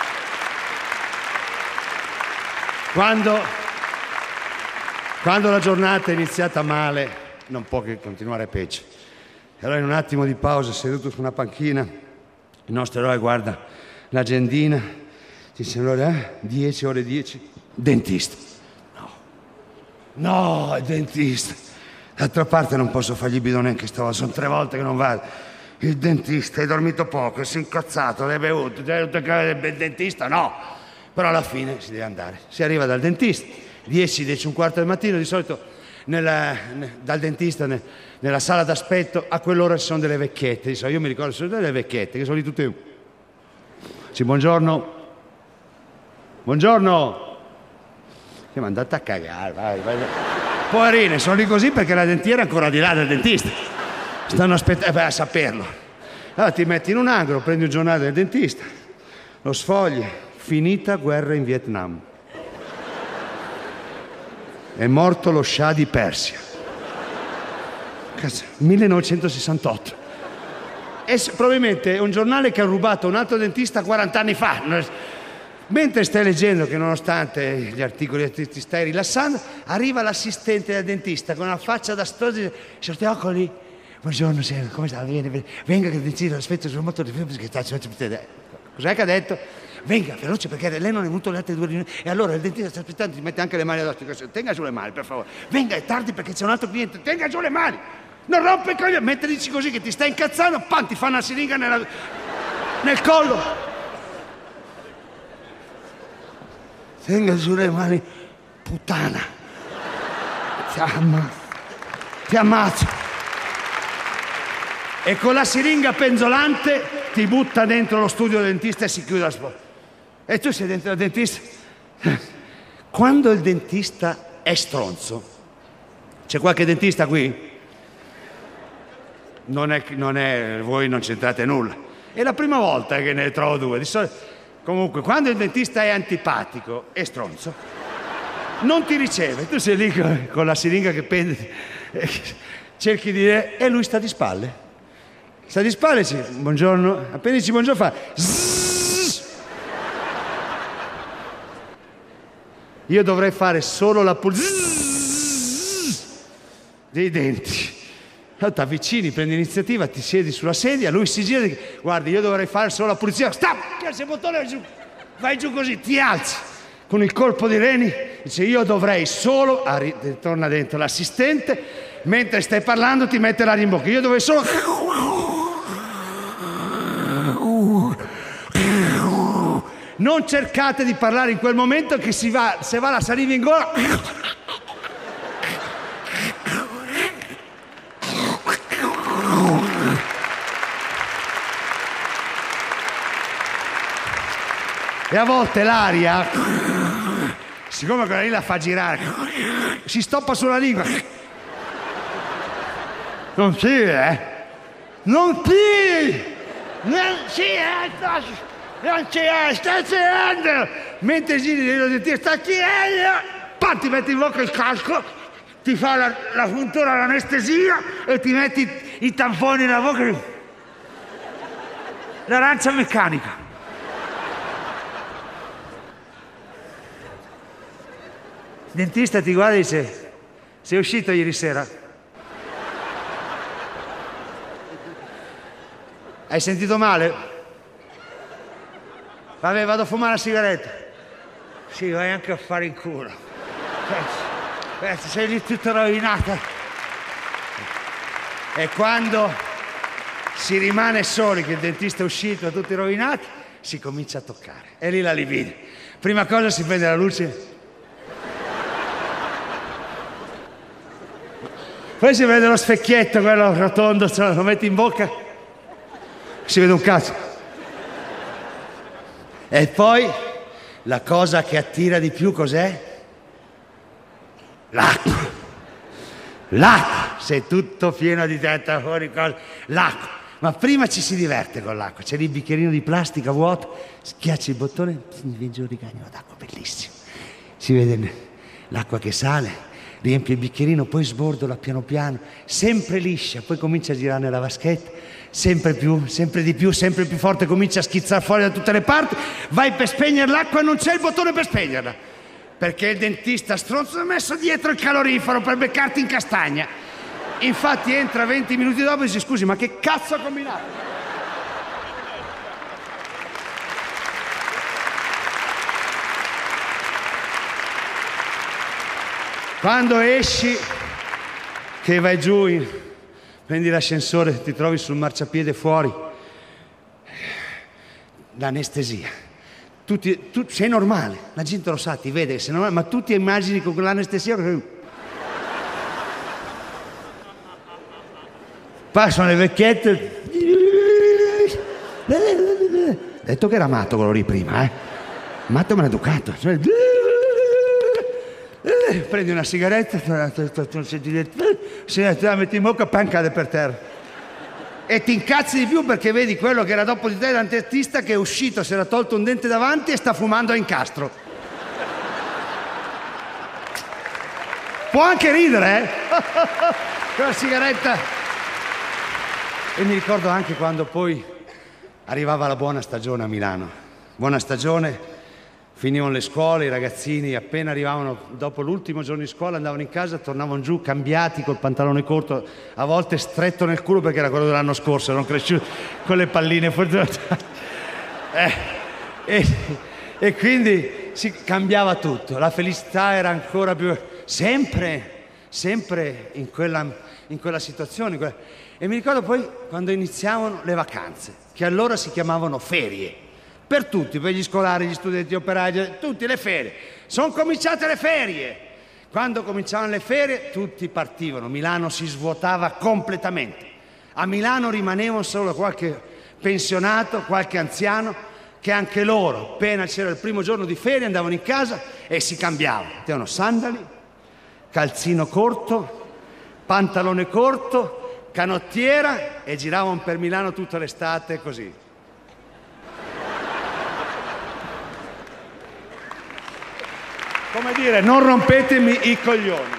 Quando la giornata è iniziata male, non può che continuare peggio. E allora in un attimo di pausa, seduto su una panchina, il nostro eroe guarda l'agendina, dice allora 10 ore 10, dentista. No, è dentista. D'altra parte non posso fargli bidone neanche stavolta, sono 3 volte che non vado. Il dentista, hai dormito poco, si è incazzato, l'hai bevuto, il dentista no. Però alla fine si deve andare. Si arriva dal dentista, 10, 10, un quarto del mattino, di solito dal dentista nella sala d'aspetto, a quell'ora ci sono delle vecchiette. Io mi ricordo, sono delle vecchiette, che sono lì tutte... Sì, buongiorno. Buongiorno. Che mi andate a cagare, vai. Poverine, sono lì così perché la dentiera è ancora di là del dentista. Stanno aspettando, a saperlo. Allora ti metti in un angolo, prendi un giornale del dentista, lo sfogli, finita guerra in Vietnam. È morto lo Shah di Persia. Cazzo, 1968. E probabilmente è un giornale che ha rubato un altro dentista 40 anni fa. Mentre stai leggendo che nonostante gli articoli ti stai rilassando, arriva l'assistente del dentista con una faccia da stronzo, certi occhi. Buongiorno, signora, come sta? Venga che il dentista aspetta sul motore. Cos'è che ha detto? Venga, veloce, perché lei non è venuto le altre 2 riunioni. E allora il dentista sta aspettando, ti mette anche le mani addosso. Tenga giù le mani, per favore. Venga, è tardi perché c'è un altro cliente. Tenga giù le mani. Non rompe i coglioni. Mentre dici così che ti stai incazzando, pam, ti fa una siringa nel collo. Tenga giù le mani, puttana. Ti ammazzo. E con la siringa penzolante ti butta dentro lo studio del dentista e si chiude la porta. E tu sei dentro il dentista. Quando il dentista è stronzo, c'è qualche dentista qui? Non è, voi non c'entrate nulla. È la prima volta che ne trovo 2. Di solito, comunque, quando il dentista è antipatico e stronzo, non ti riceve. Tu sei lì con la siringa che pende, cerchi di dire, e lui sta di spalle. Sta di spalle, sì, buongiorno. Appena dici buongiorno fa zzzz. Io dovrei fare solo la pulizia dei denti. Allora ti avvicini, prendi l'iniziativa, ti siedi sulla sedia, lui si gira e dice, guardi, io dovrei fare solo la pulizia. Stop! Piazza il bottone, vai giù così, ti alzi. Con il colpo di reni, dice, io dovrei solo... torna dentro l'assistente, mentre stai parlando ti mette l'aria in bocca. Io dovrei solo... Non cercate di parlare in quel momento che se va la saliva in gola. E a volte l'aria, siccome quella lì la fa girare, si stoppa sulla lingua. Non si, Non si! Non sta girando! Mentre giri devo dire, sta girando! Poi ti metti in bocca il casco, ti fa la puntura l'anestesia e ti metti i tamponi nella bocca. L'arancia meccanica. Il dentista ti guarda e dice, sei uscito ieri sera? Hai sentito male? Vabbè, vado a fumare una sigaretta. Sì, vai anche a fare in culo. Sei lì tutta rovinata. E quando si rimane soli, che il dentista è uscito, tutti rovinati, si comincia a toccare. E lì la libido. Prima cosa si prende la luce. Poi si vede lo specchietto, quello rotondo, lo metti in bocca, si vede un cazzo. E poi la cosa che attira di più cos'è? L'acqua. L'acqua, sei tutto pieno di testa fuori, l'acqua. Ma prima ci si diverte con l'acqua, c'è lì il bicchierino di plastica vuoto, schiacci il bottone, mi viene giù un rigagnolo d'acqua, bellissimo. Si vede l'acqua che sale, riempie il bicchierino, poi sbordola piano piano, sempre liscia, poi comincia a girare nella vaschetta, sempre più, sempre di più, sempre più forte, comincia a schizzare fuori da tutte le parti, vai per spegnere l'acqua e non c'è il bottone per spegnerla, perché il dentista stronzo ha messo dietro il calorifero per beccarti in castagna. Infatti entra 20 minuti dopo e dice: scusi, ma che cazzo ha combinato? Quando esci, che vai giù, prendi l'ascensore, ti trovi sul marciapiede fuori, l'anestesia. Tu sei normale, la gente lo sa, ti vede che sei normale, ma tu ti immagini con quell'anestesia. Passano le vecchiette. Detto che era matto quello lì prima, matto maleducato. Prendi una sigaretta, la metti in bocca, pan cade per terra. E ti incazzi di più perché vedi quello che era dopo di te, l'antidentista, che è uscito, si era tolto un dente davanti e sta fumando a incastro. Può anche ridere, con la sigaretta. E mi ricordo anche quando poi arrivava la buona stagione a Milano. Buona stagione, finivano le scuole, i ragazzini appena arrivavano dopo l'ultimo giorno di scuola andavano in casa, tornavano giù cambiati col pantalone corto, a volte stretto nel culo perché era quello dell'anno scorso, erano cresciuti con le palline fuori. E quindi si cambiava tutto, la felicità era ancora più, sempre in quella situazione. E mi ricordo poi quando iniziavano le vacanze, che allora si chiamavano ferie, per tutti, per gli scolari, gli studenti, gli operai, tutti le ferie. Sono cominciate le ferie. Quando cominciavano le ferie tutti partivano, Milano si svuotava completamente. A Milano rimanevano solo qualche pensionato, qualche anziano, che anche loro, appena c'era il primo giorno di ferie, andavano in casa e si cambiavano. Mettevano sandali, calzino corto, pantalone corto, canottiera e giravano per Milano tutta l'estate così. Come dire, non rompetemi i coglioni.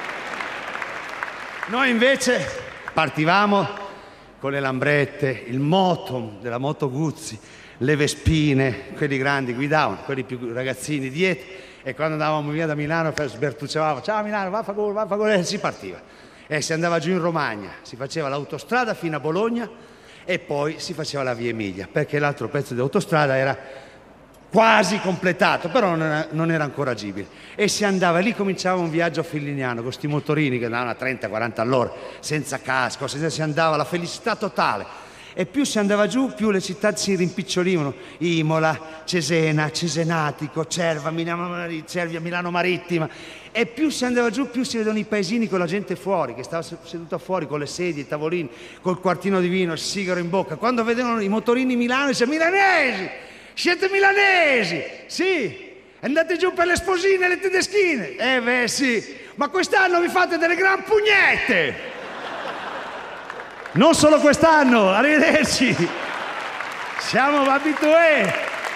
Noi invece partivamo con le lambrette, il moto della Moto Guzzi, le Vespine, quelli grandi guidavano, quelli più ragazzini dietro, e quando andavamo via da Milano sbertucciavamo: ciao Milano, va a favore, e si partiva. E si andava giù in Romagna, si faceva l'autostrada fino a Bologna e poi si faceva la via Emilia, perché l'altro pezzo di autostrada era quasi completato, però non era ancora agibile. E si andava, lì cominciava un viaggio felliniano, con questi motorini che andavano a 30-40 all'ora, senza casco, si andava, la felicità totale. E più si andava giù, più le città si rimpicciolivano. Imola, Cesena, Cesenatico, Cervia, Milano Marittima. E più si andava giù, più si vedevano i paesini con la gente fuori, che stava seduta fuori con le sedie, i tavolini, col quartino di vino, il sigaro in bocca. Quando vedevano i motorini Milano, dicevano: milanesi, siete milanesi? Sì, andate giù per le sposine e le tedeschine. Beh sì, ma quest'anno vi fate delle gran pugnette. Non solo quest'anno, arrivederci. Siamo abituati.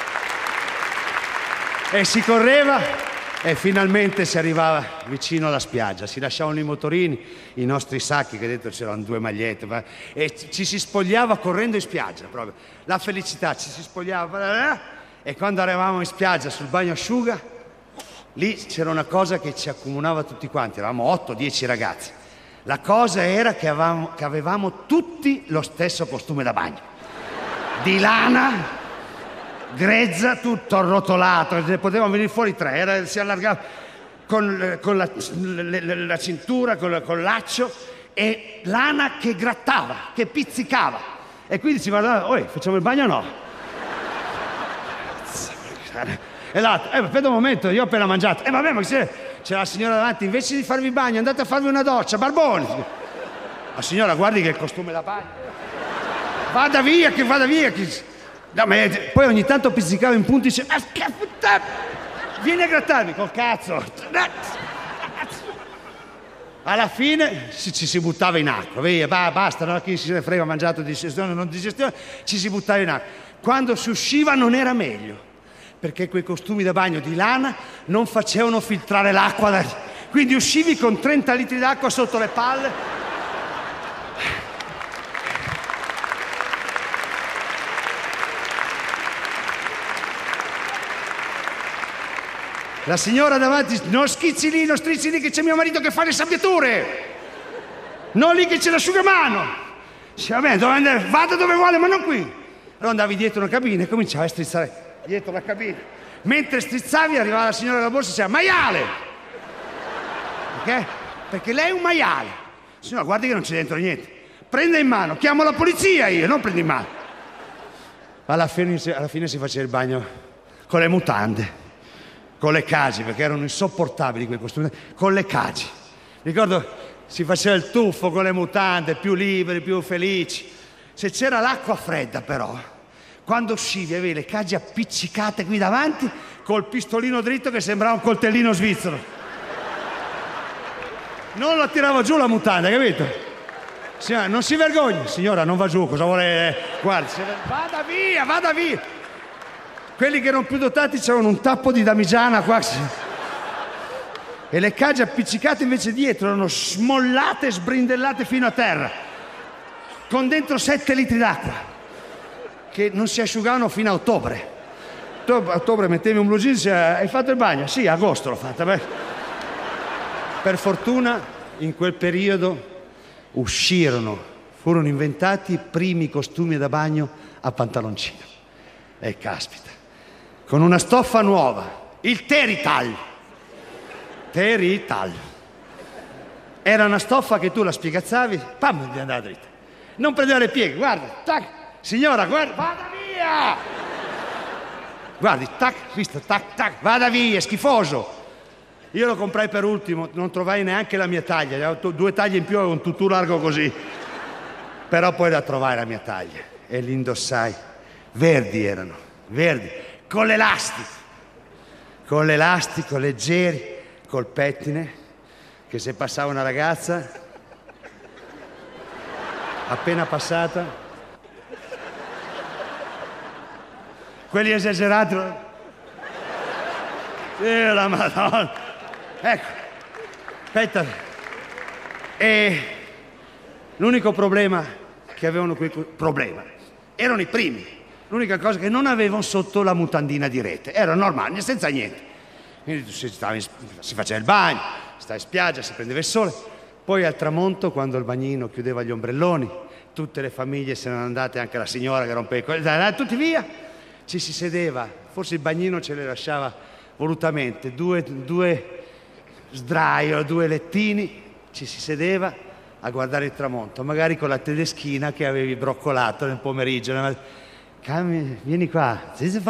E si correva e finalmente si arrivava vicino alla spiaggia. Si lasciavano i motorini, i nostri sacchi, che dentro c'erano 2 magliette, e ci si spogliava correndo in spiaggia proprio. La felicità, ci si spogliava. E quando arrivavamo in spiaggia sul bagno asciuga, lì c'era una cosa che ci accomunava tutti quanti. Eravamo 8-10 ragazzi. La cosa era che avevamo tutti lo stesso costume da bagno, di lana, grezza, tutto arrotolato, potevano venire fuori 3, si allargava con la cintura, col laccio, e lana che grattava, che pizzicava. E quindi si guardava: oi, facciamo il bagno o no? E l'altro: aspetta un momento, io ho appena mangiato. Vabbè, ma c'è la signora davanti, invece di farvi il bagno andate a farvi una doccia, barboni. La signora, guardi che il costume da bagno. Vada via, che vada via. No, ma poi ogni tanto pizzicava in punto e dice, ma che puttana, vieni a grattarmi col cazzo. Alla fine ci si buttava in acqua, via, basta, no? Chi se ne frega, ha mangiato digestione, non digestione, ci si buttava in acqua. Quando si usciva non era meglio, perché quei costumi da bagno di lana non facevano filtrare l'acqua, quindi uscivi con 30 litri d'acqua sotto le palle. La signora davanti, non schizzi lì, non strizzi lì che c'è mio marito che fa le sabbiature, non lì che c'è l'asciugamano. Dice, vabbè, dove andare? Vada dove vuole, ma non qui. Allora andavi dietro una cabina e cominciavi a strizzare dietro la cabina. Mentre strizzavi arrivava la signora della borsa e diceva, maiale! Perché? Perché lei è un maiale. Signora, guardi che non c'è dentro niente. Prenda in mano, chiamo la polizia io, non prendi in mano. Alla fine si faceva il bagno con le mutande, con le cagi, perché erano insopportabili quei costumi, con le cagi. Ricordo, si faceva il tuffo con le mutande, più liberi, più felici. Se c'era l'acqua fredda però, quando uscivi avevi le cagi appiccicate qui davanti, col pistolino dritto che sembrava un coltellino svizzero. Non la tirava giù la mutanda, capito? Signora, non si vergogni. Signora, non va giù, cosa vuole? Guardi, vada via, vada via. Quelli che erano più dotati c'erano un tappo di damigiana qua. E le cage appiccicate invece dietro erano smollate e sbrindellate fino a terra, con dentro 7 litri d'acqua, che non si asciugavano fino a ottobre. A ottobre mettevi un blue jeans e hai fatto il bagno? Sì, a agosto l'ho fatta. Per fortuna in quel periodo furono inventati i primi costumi da bagno a pantaloncino. E caspita, con una stoffa nuova, il Terital. Era una stoffa che tu la spiegazzavi, pam, gli andava dritta. Non prendeva le pieghe, guarda, tac, signora, guarda, vada via! Guardi, tac, visto, tac, tac, vada via, è schifoso. Io lo comprai per ultimo, non trovai neanche la mia taglia, avevo 2 taglie in più, avevo un tutù largo così. Però poi la trovai la mia taglia e li indossai. Verdi erano, verdi, con l'elastico, leggeri, col pettine, che se passava una ragazza, appena passata, quelli esagerati, la Madonna, ecco, aspetta, e l'unico problema che avevano erano i primi, l'unica cosa che non avevano sotto la mutandina di rete, erano normali, senza niente. Quindi si faceva il bagno, stava in spiaggia, si prendeva il sole. Poi al tramonto, quando il bagnino chiudeva gli ombrelloni, tutte le famiglie se ne erano andate, anche la signora che rompeva i coglioni, tutti via, ci si sedeva, forse il bagnino ce le lasciava volutamente, due sdraio, 2 lettini, ci si sedeva a guardare il tramonto, magari con la tedeschina che avevi broccolato nel pomeriggio. Vieni qua,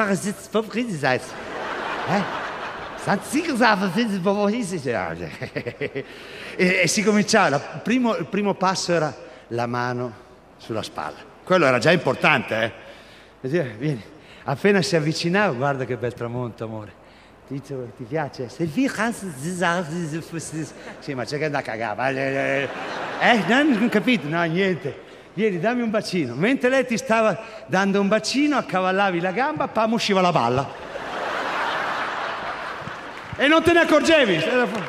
e si cominciava, il primo passo era la mano sulla spalla, quello era già importante, Vieni. Appena si avvicinava, guarda che bel tramonto, amore, ti piace? Sì, ma c'è che andare a cagare, non capito? No, niente, vieni, dammi un bacino. Mentre lei ti stava dando un bacino, accavallavi la gamba, pam, usciva la balla. E non te ne accorgevi.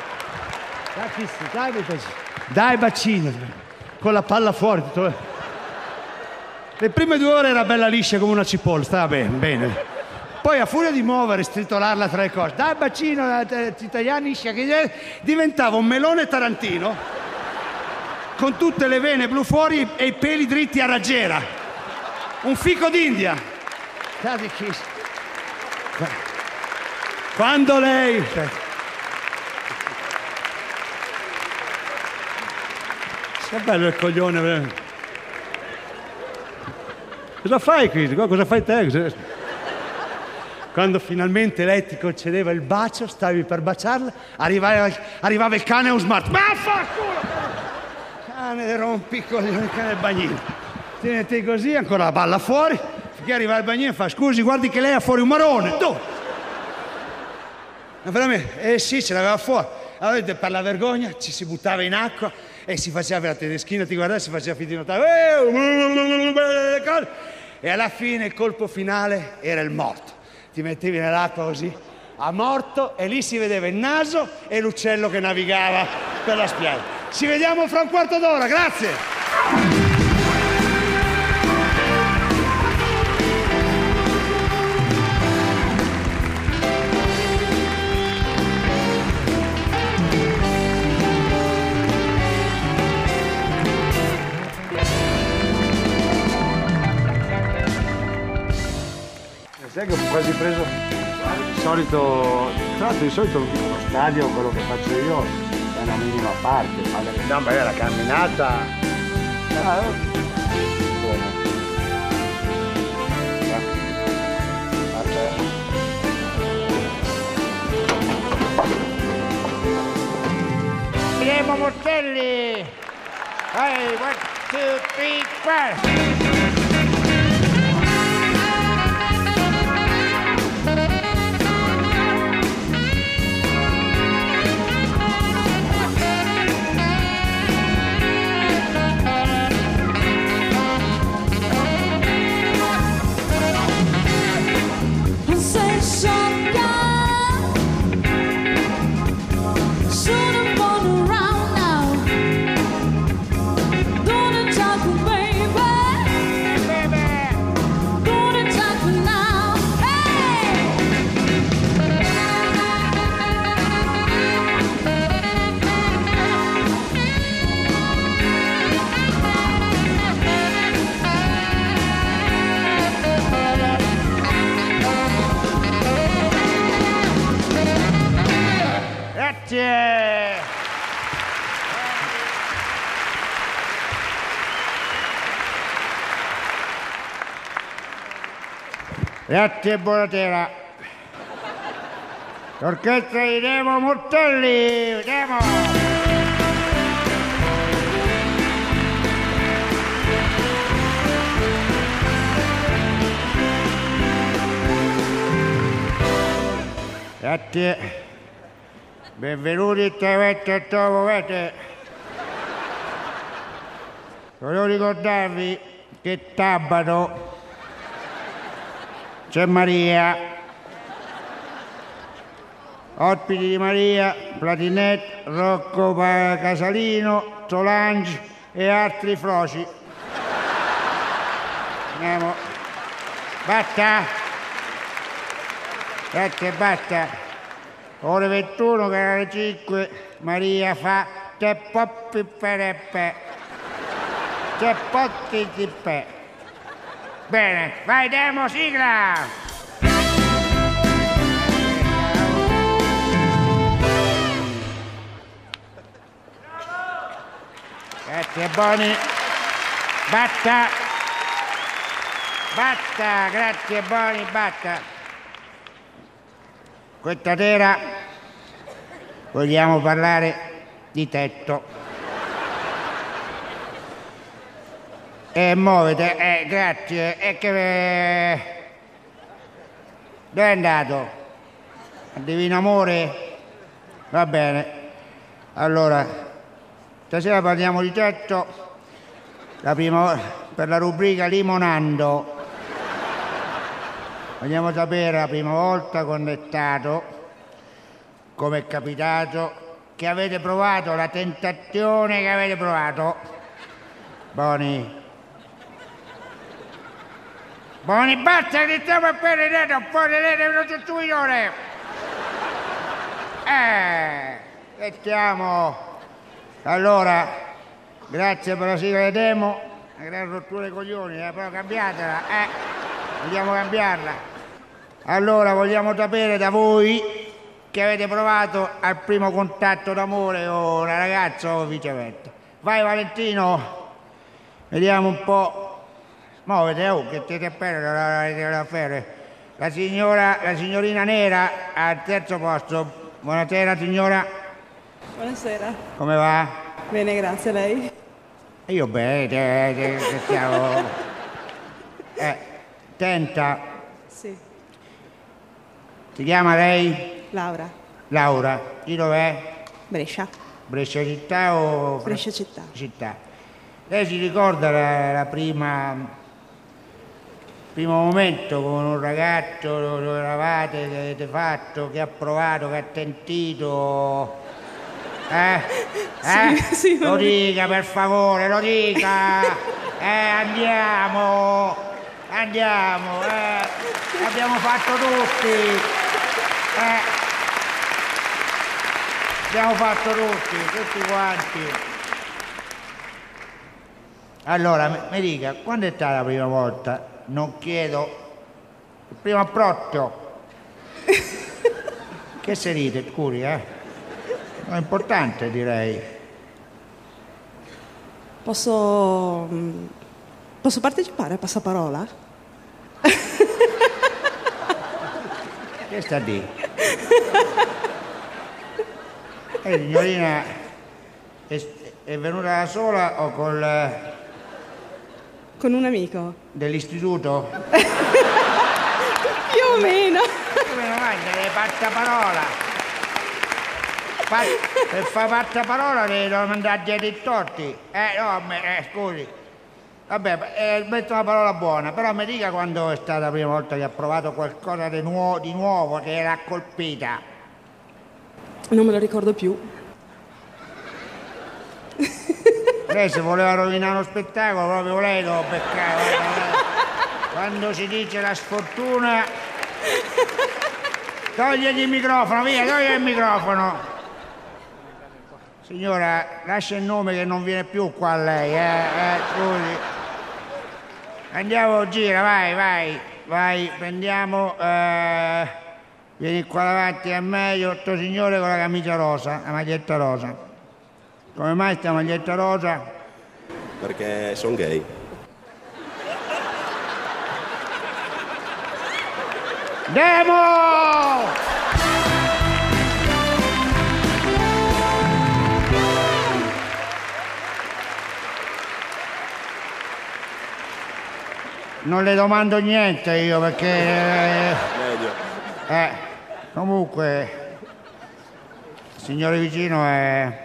Dai bacino, con la palla fuori. Le prime 2 ore era bella liscia come una cipolla, stava bene. Poi a furia di muovere, stritolarla tra le cose, dai bacino, ti tagliani, diventava un melone tarantino con tutte le vene blu fuori e i peli dritti a raggiera. Un fico d'India. Quando lei... Che bello il coglione. Cosa fai qui? Cosa fai te? Quando finalmente lei ti concedeva il bacio, stavi per baciarla, arrivava il cane a un smart. Ma fa culo! cane del rompicoglioni, il cane del bagnino. Ti metti così, ancora la palla fuori, finché arriva il bagnino e fa: scusi, guardi che lei ha fuori un marone. Dove? Ma veramente? Sì, ce l'aveva fuori. Allora per la vergogna ci si buttava in acqua e si faceva la tedeschina, ti guardava e si faceva finta di notare. E alla fine il colpo finale era il morto. Ti mettevi nell'acqua così, a morto, e lì si vedeva il naso e l'uccello che navigava per la spiaggia. Ci vediamo fra un quarto d'ora, grazie! Sai che ho quasi preso il solito, tra l'altro di solito lo stadio, quello che faccio io è una minima parte, ma no, magari la camminata. Andiamo Mortelli! Vai, 1, 2, 3, 4! Grazie, buonasera. L'orchestra di Nemo Mortelli, Nemo! Grazie. Benvenuti in Trevetta e Topo, vedete? Volevo ricordarvi che sabato c'è Maria, ospiti di Maria, Platinette, Rocco Casalino, Solange e altri froci. Andiamo. Basta. Grazie, basta. Ore 21, canale 5, Maria fa te poppi pereppe. Te potti tippe. Bene, vai Demo, sigla! Grazie Boni. Basta! Basta, grazie Boni, basta! Questa sera vogliamo parlare di tetto. Muovete, grazie. E che... Dove è andato? A Divino Amore? Va bene. Allora, stasera parliamo di tetto, la prima per la rubrica Limonando. Vogliamo sapere la prima volta quando è stato, come è capitato, che avete provato, la tentazione che avete provato. Boni. Boni, basta che stiamo a perdere un po' di lei, uno sostituitore. Che stiamo. Allora, grazie per la sigla di Demo, una gran rottura dei coglioni, però cambiatela, vogliamo cambiarla. Allora, vogliamo sapere da voi che avete provato al primo contatto d'amore con una ragazza o viceversa. Vai Valentino, vediamo un po'. Muovete, che siete appena la signorina Nera al terzo posto. Buonasera signora. Buonasera. Come va? Bene, grazie a lei. Io bene, che stiamo... tenta, Sì, si chiama lei? Laura, Laura, di dov'è? Brescia, Brescia città o... Brescia città. Città. Lei si ricorda la primo momento con un ragazzo dove eravate, che avete fatto, che ha provato, che ha tentito? Sì, Lo dica per favore, lo dica! Andiamo! L'abbiamo fatto tutti! Abbiamo fatto tutti quanti! Allora, mi dica, quando è stata la prima volta? Non chiedo, il primo approccio. Che si ride, scusi, È importante, direi. Posso partecipare a Passaparola? Che sta a dire? Signorina, è venuta da sola o Con un amico? dell'istituto? Più o meno. Meno male, deve passaparola. Per fare passaparola devo mandare a dire i torti. Scusi. Vabbè, metto una parola buona, però mi dica quando è stata la prima volta che ha provato qualcosa di nuovo che era colpita. Non me lo ricordo più. Lei se voleva rovinare uno spettacolo, proprio lei lo beccava. Quando si dice la sfortuna, togli il microfono, via, togli il microfono. Signora, lascia il nome che non viene più qua lei, scusi. Andiamo, gira, vai, prendiamo, vieni qua davanti a me, sto signore con la camicia rosa, la maglietta rosa. Come mai sta maglietta rosa? Perché sono gay. Demo! Non le domando niente io perché... Meglio. comunque, il signore vicino è...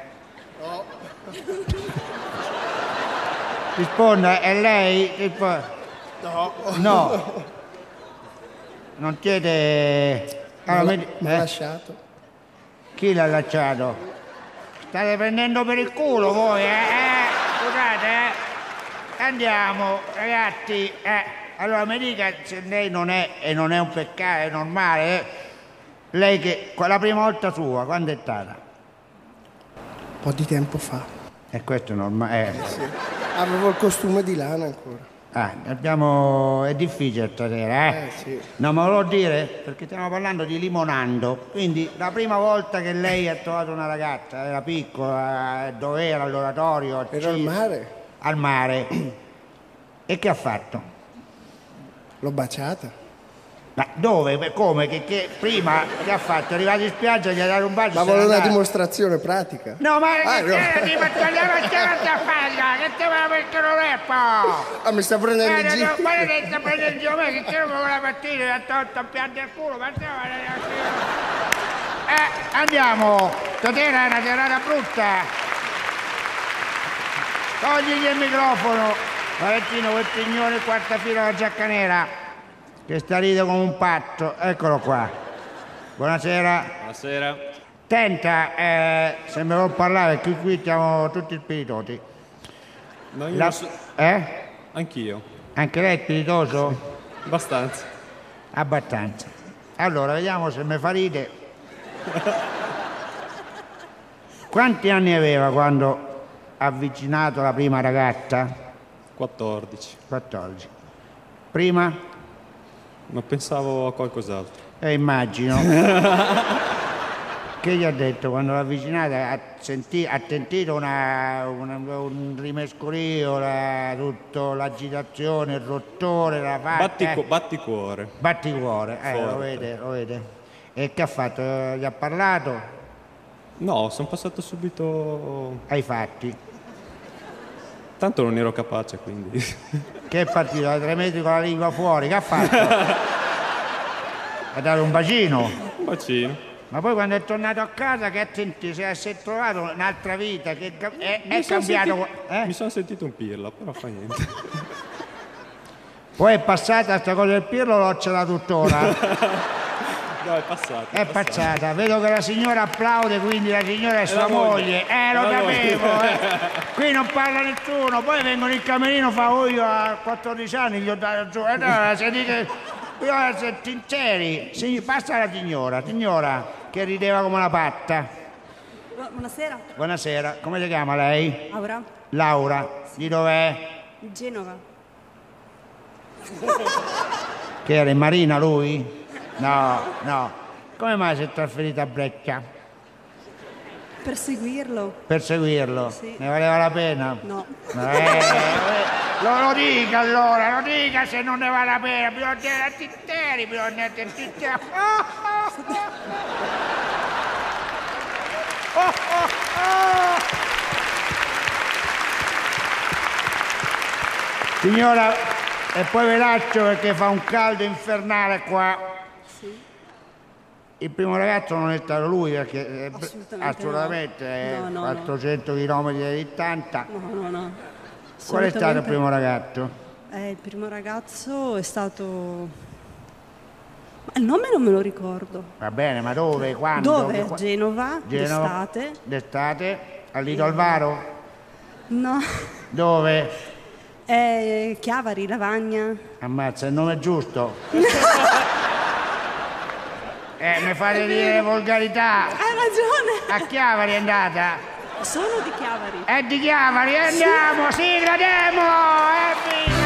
Risponda, è lei? No. Non chiede... Allora, Mi ha lasciato. Chi l'ha lasciato? State prendendo per il culo voi, Scusate, Andiamo, ragazzi. Allora mi dica se lei non è, e non è un peccato, è normale, lei che la prima volta sua, quando è stata? Un po' di tempo fa. E questo è normale. Sì. Avevo il costume di lana ancora. È difficile stasera, Sì. No, ma volevo dire, perché stiamo parlando di limonando, quindi la prima volta che lei ha trovato una ragazza, era piccola, dove era all'oratorio? Ero al mare. Al mare. E che ha fatto? L'ho baciata. Ma dove? Come? Che prima che ha fatto? È arrivato in spiaggia, gli ha dato un bacio. Ma volevo una dimostrazione pratica. No, ma che no. c'era di mettere a faglia? Che te me la mettono reppo? Mi sta prendendo in giro. Ma che sta prendendo in giro me? Che c'era con la mattina e ha tolto a piante al culo? Ma andiamo. Stasera è una serata brutta. Togligli il microfono. Valentino, quel signore quarta fila la giacca nera. Che sta ride come un patto, eccolo qua. Buonasera. Buonasera. Tenta, se me lo parlare, perché qui siamo tutti spiritosi. No, io Anch'io. Anche lei è spiritoso? Abbastanza. Abbastanza. Allora, vediamo se mi fa ride. Quanti anni aveva quando ha avvicinato la prima ragazza? 14. 14. Prima? Ma pensavo a qualcos'altro. Immagino. Che gli ha detto quando l'ha avvicinata? Ha sentito un rimescolio, tutta l'agitazione, il rottore, la faccia. Batticuore. Batticuore, lo vede. E che ha fatto? Gli ha parlato? No, sono passato subito. Ai fatti. Tanto non ero capace, quindi. Che è partito da 3 metri con la lingua fuori, che ha fatto? Ha dato un bacino. Un bacino. Ma poi quando è tornato a casa, che si è trovato un'altra vita, che è cambiato. Mi sono sentito un pirla, però fa niente. Poi è passata sta cosa del pirlo, l'ho ce l'ha tuttora. No, è passata. È passata, vedo che la signora applaude, quindi la signora è sua moglie. Lo sapevo. Qui non parla nessuno, poi vengono in camerino, fa io a 14 anni, gli ho dato giù. No, se dite, bisogna essere sinceri. Passa la signora, che rideva come una patta. Buonasera. Buonasera, come si chiama lei? Aura. Laura, di dov'è? Genova. Che era in marina lui? No. Come mai si è trasferita a Breccia? Per seguirlo. Per seguirlo? Sì. Ne valeva la pena? No. Lo dica allora, lo dica se non ne vale la pena, bisogna essere sinceri, bisogna essere sinceri. Signora, e poi ve lascio perché fa un caldo infernale qua. Sì. Il primo ragazzo non è stato lui perché Assolutamente è no. 400 km di distanza. No. Qual è stato il primo ragazzo? Il primo ragazzo è stato... Ma il nome non me lo ricordo. Va bene, ma dove? Quando? Dove? Genova, d'estate. D'estate? Al Lido Alvaro? No. Dove? Chiavari, Lavagna. Ammazza, il nome è giusto. Mi fate dire volgarità. Hai ragione. A Chiavari è andata? Sono di Chiavari. È di Chiavari, andiamo, sigla demo! Evviva!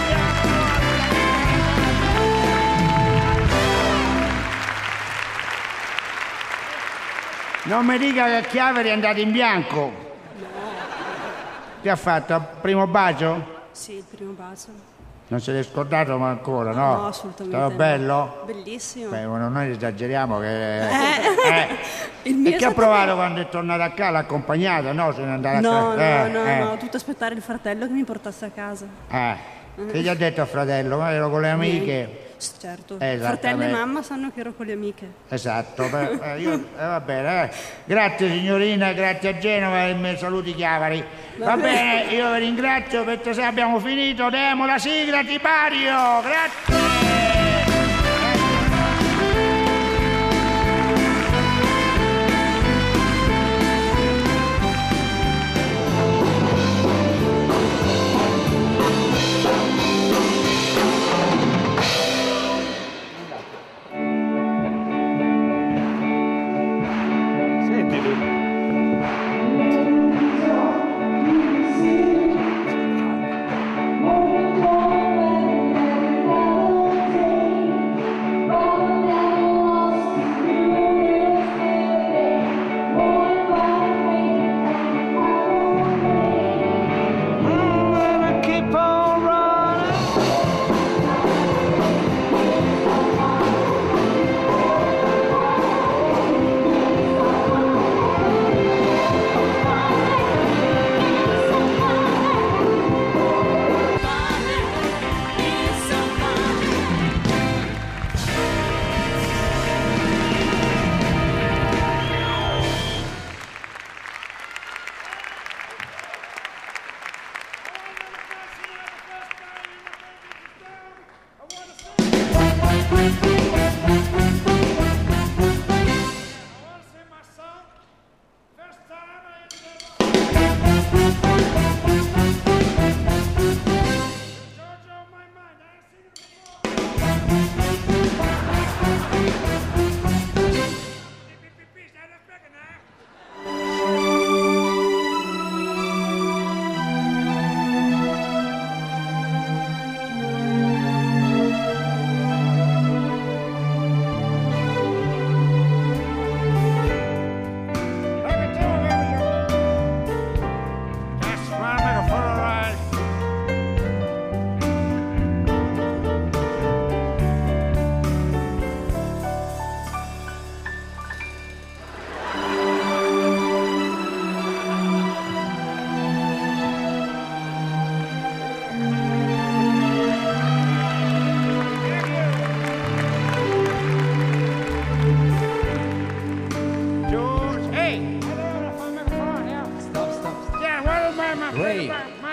Non mi dica che a Chiavari è andato in bianco. No. Che ha fatto? Il primo bacio? Sì, il primo bacio. Non se l'è scordato ma ancora, no? No, assolutamente. Stava no. bello? Bellissimo. Beh, noi esageriamo che... Il mio E che ha provato quando è tornato a casa? L'ha accompagnato? No, se n'è andato a casa? No, tutto aspettare il fratello che mi portasse a casa. Che gli ha detto al fratello? Ma ero con le amiche? Certo, Esattamente. fratello e mamma sanno che ero con le amiche. Esatto, va bene. Grazie signorina, grazie a Genova e mi saluti Chiavari. Va bene, io vi ringrazio perché se abbiamo finito, diamo la sigla Tipario, grazie.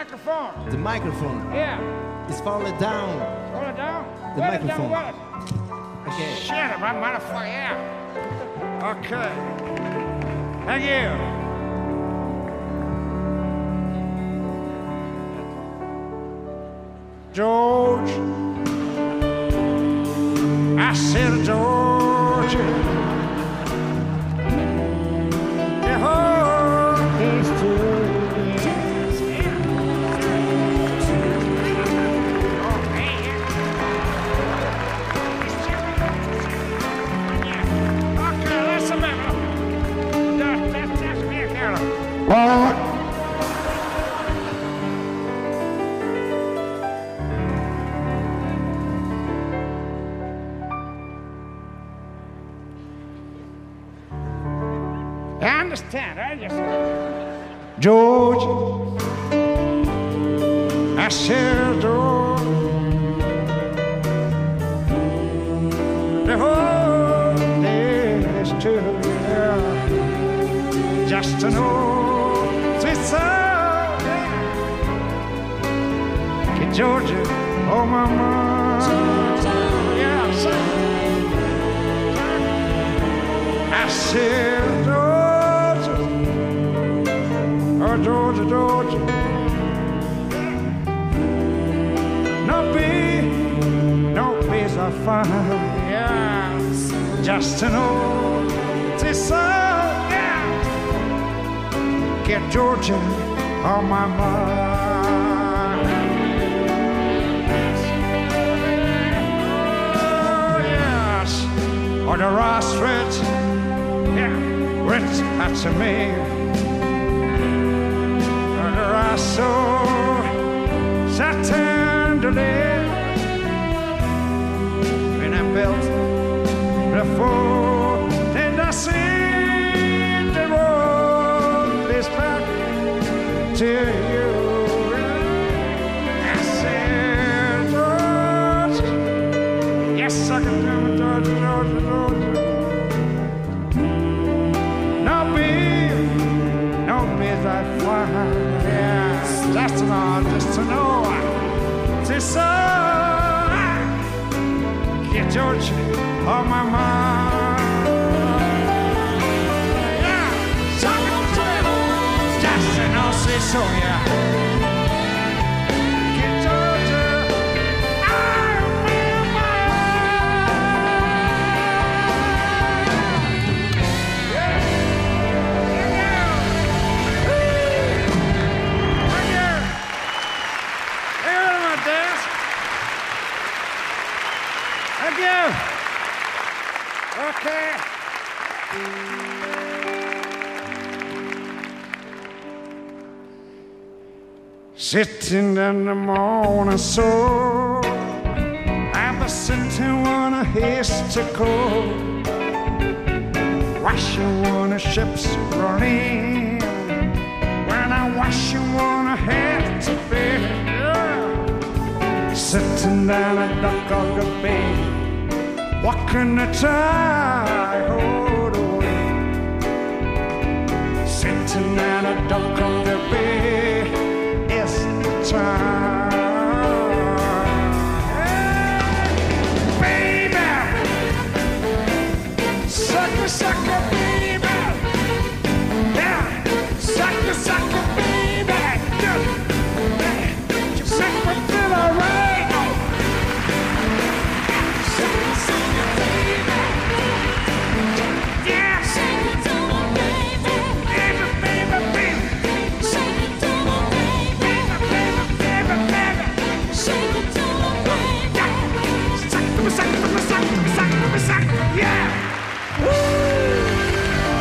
microphone. The microphone Yeah. is falling down. Hold it down. The Let it down microphone. what? Okay. Shut up, I'm motherfucker, yeah. Okay. Thank you. George. I said, George. The whole is true. I understand, I just... George, I said, George, the whole day is too, yeah, just to know it's so, yeah. Get Georgia on my mind, yeah, I said, Georgia, oh Georgia, Georgia, no peace I find, yeah, just to know this song, yeah, get Georgia on my mind. Oh yes, on the Rossford, yeah, rich to me. Under I saw sat tenderly when I built before, and I seen the road is back to you. I said, George, yes I can do it, George, George, George. No peace I find, yeah, just to know, this get George on my mind, yeah, just to know, say so, yeah, get George on my mind, yeah. Thank you. Okay. Sitting in the morning sun, I'm sitting on a haystack, washing on the ships rolling. When I wash you on a head to bed, yeah. Sitting down at dock of the bay, walking the tide away. Sitting down at dock of the bay, it's the time. Hey, baby, sucker, sucker, baby, yeah, sucker, sucker, baby, yeah. Sucker, feel alright. Yeah! Woo!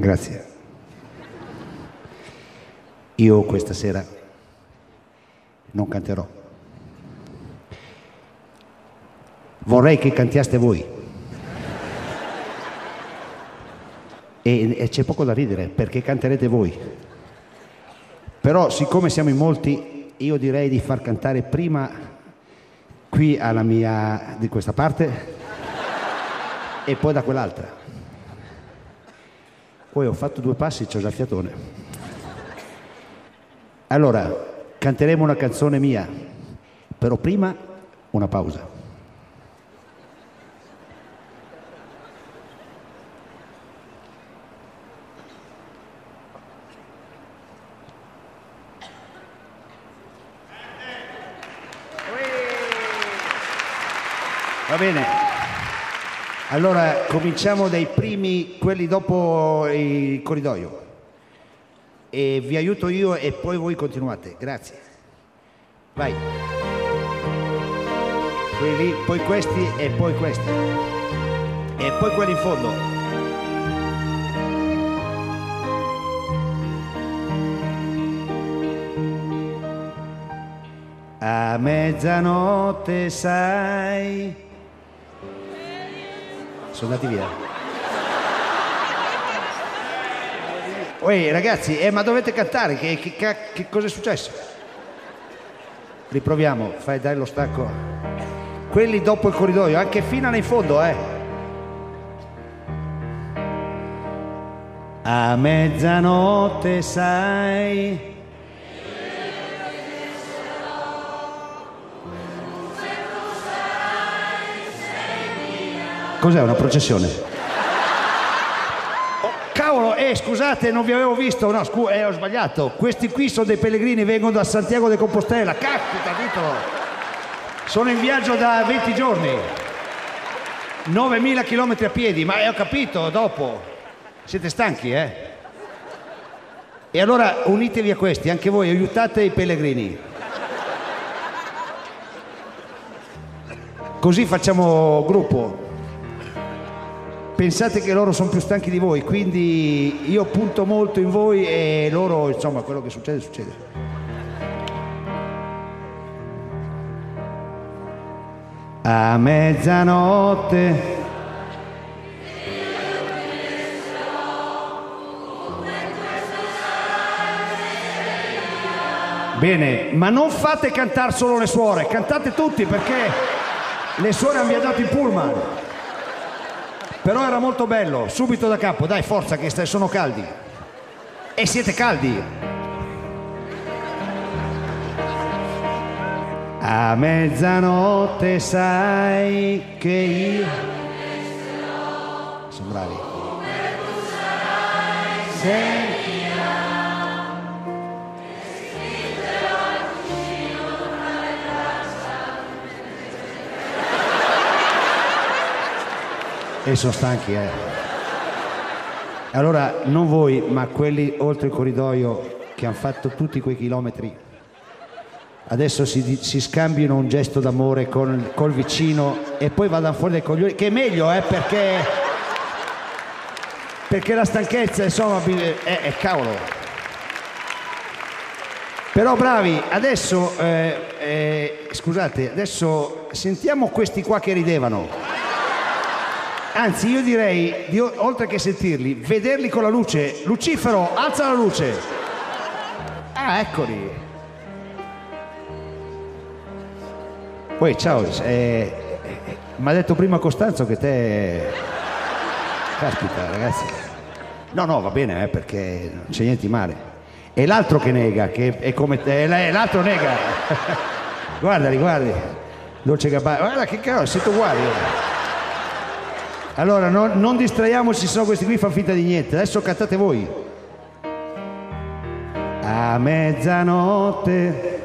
Grazie. Io questa sera non canterò. Vorrei che cantiaste voi. E c'è poco da ridere, perché canterete voi. Però, siccome siamo in molti, io direi di far cantare prima qui alla mia, di questa parte, e poi da quell'altra. Poi ho fatto 2 passi, c'ho già il fiatone. Allora, canteremo una canzone mia, però prima una pausa. Va bene, allora cominciamo dai primi, quelli dopo il corridoio, e vi aiuto io e poi voi continuate, grazie. Vai. Quelli lì, poi questi e poi questi, e poi quelli in fondo. A mezzanotte sai. Sono andati via. Oi ragazzi, ma dovete cantare, che cosa è successo? Riproviamo, dai lo stacco. Quelli dopo il corridoio, anche fino in fondo, A mezzanotte sai. Cos'è, una processione? Oh, cavolo, scusate, non vi avevo visto, no, ho sbagliato. Questi qui sono dei pellegrini, vengono da Santiago de Compostela. Caspita, titolo! Sono in viaggio da 20 giorni. 9.000 chilometri a piedi, ma ho capito, dopo. Siete stanchi, E allora unitevi a questi, anche voi, aiutate i pellegrini. Così facciamo gruppo. Pensate che loro sono più stanchi di voi, quindi io punto molto in voi e loro, insomma, quello che succede, succede. A mezzanotte. Bene, ma non fate cantare solo le suore, cantate tutti perché le suore hanno viaggiato in pullman. Però era molto bello, subito da capo, dai forza che sono caldi. E siete caldi. A mezzanotte sai che io... Sono bravi. E sono stanchi, Allora, non voi, ma quelli oltre il corridoio che hanno fatto tutti quei chilometri, adesso si scambiano un gesto d'amore col vicino e poi vadano fuori dai coglioni, che è meglio, perché la stanchezza, insomma, cavolo. Però bravi, adesso, scusate, adesso sentiamo questi qua che ridevano. Anzi, io direi, oltre che sentirli, vederli con la luce. Lucifero, alza la luce. Ah, eccoli. Poi, ciao. Mi ha detto prima Costanzo che te... Caspita, ragazzi. No, va bene, perché non c'è niente di male. E l'altro che nega, che è come te. L'altro nega. Guardi. Dolce Gabbana. Guarda che cavolo, siete uguali. Allora, non distraiamoci, sennò questi qui fanno finta di niente. Adesso cantate voi. A mezzanotte,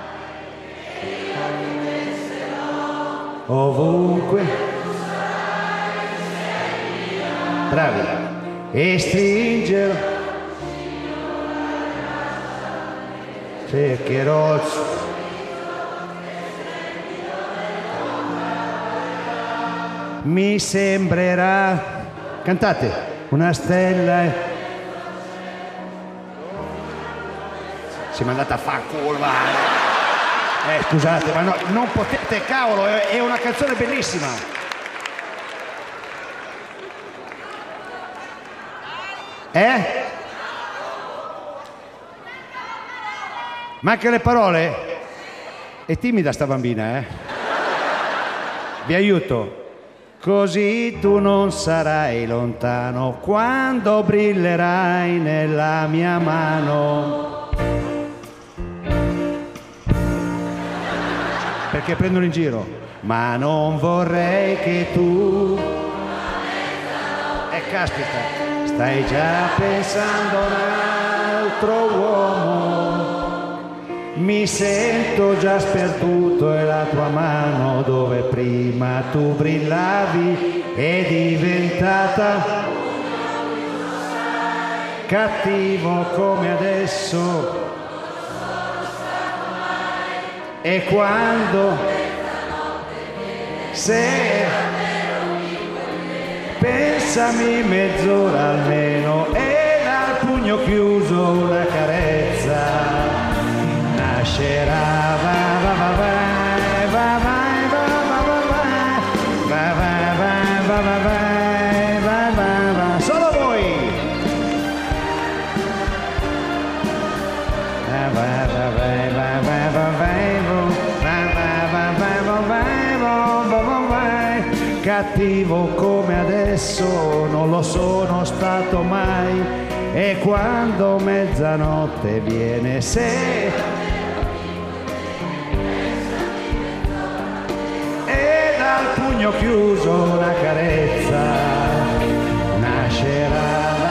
ovunque, bravi, e stringerò, cercherò. Mi sembrerà, cantate, una stella Si è mandata a fa culo, va. Scusate, ma no, non potete, cavolo, è una canzone bellissima. Ma anche le parole? È timida sta bambina, Vi aiuto. Così tu non sarai lontano quando brillerai nella mia mano. Perché prendono in giro. Ma non vorrei che tu... caspita, stai già pensando a un altro uomo. Mi sento già sperduto e la tua mano dove prima tu brillavi è diventata cattivo come adesso. E quando se pensami mezz'ora almeno e dal pugno chiuso una carezza nascerà. Solo voi. Cattivo come adesso non lo sono stato mai. E quando mezzanotte viene se e dal pugno chiuso una carezza nascerà.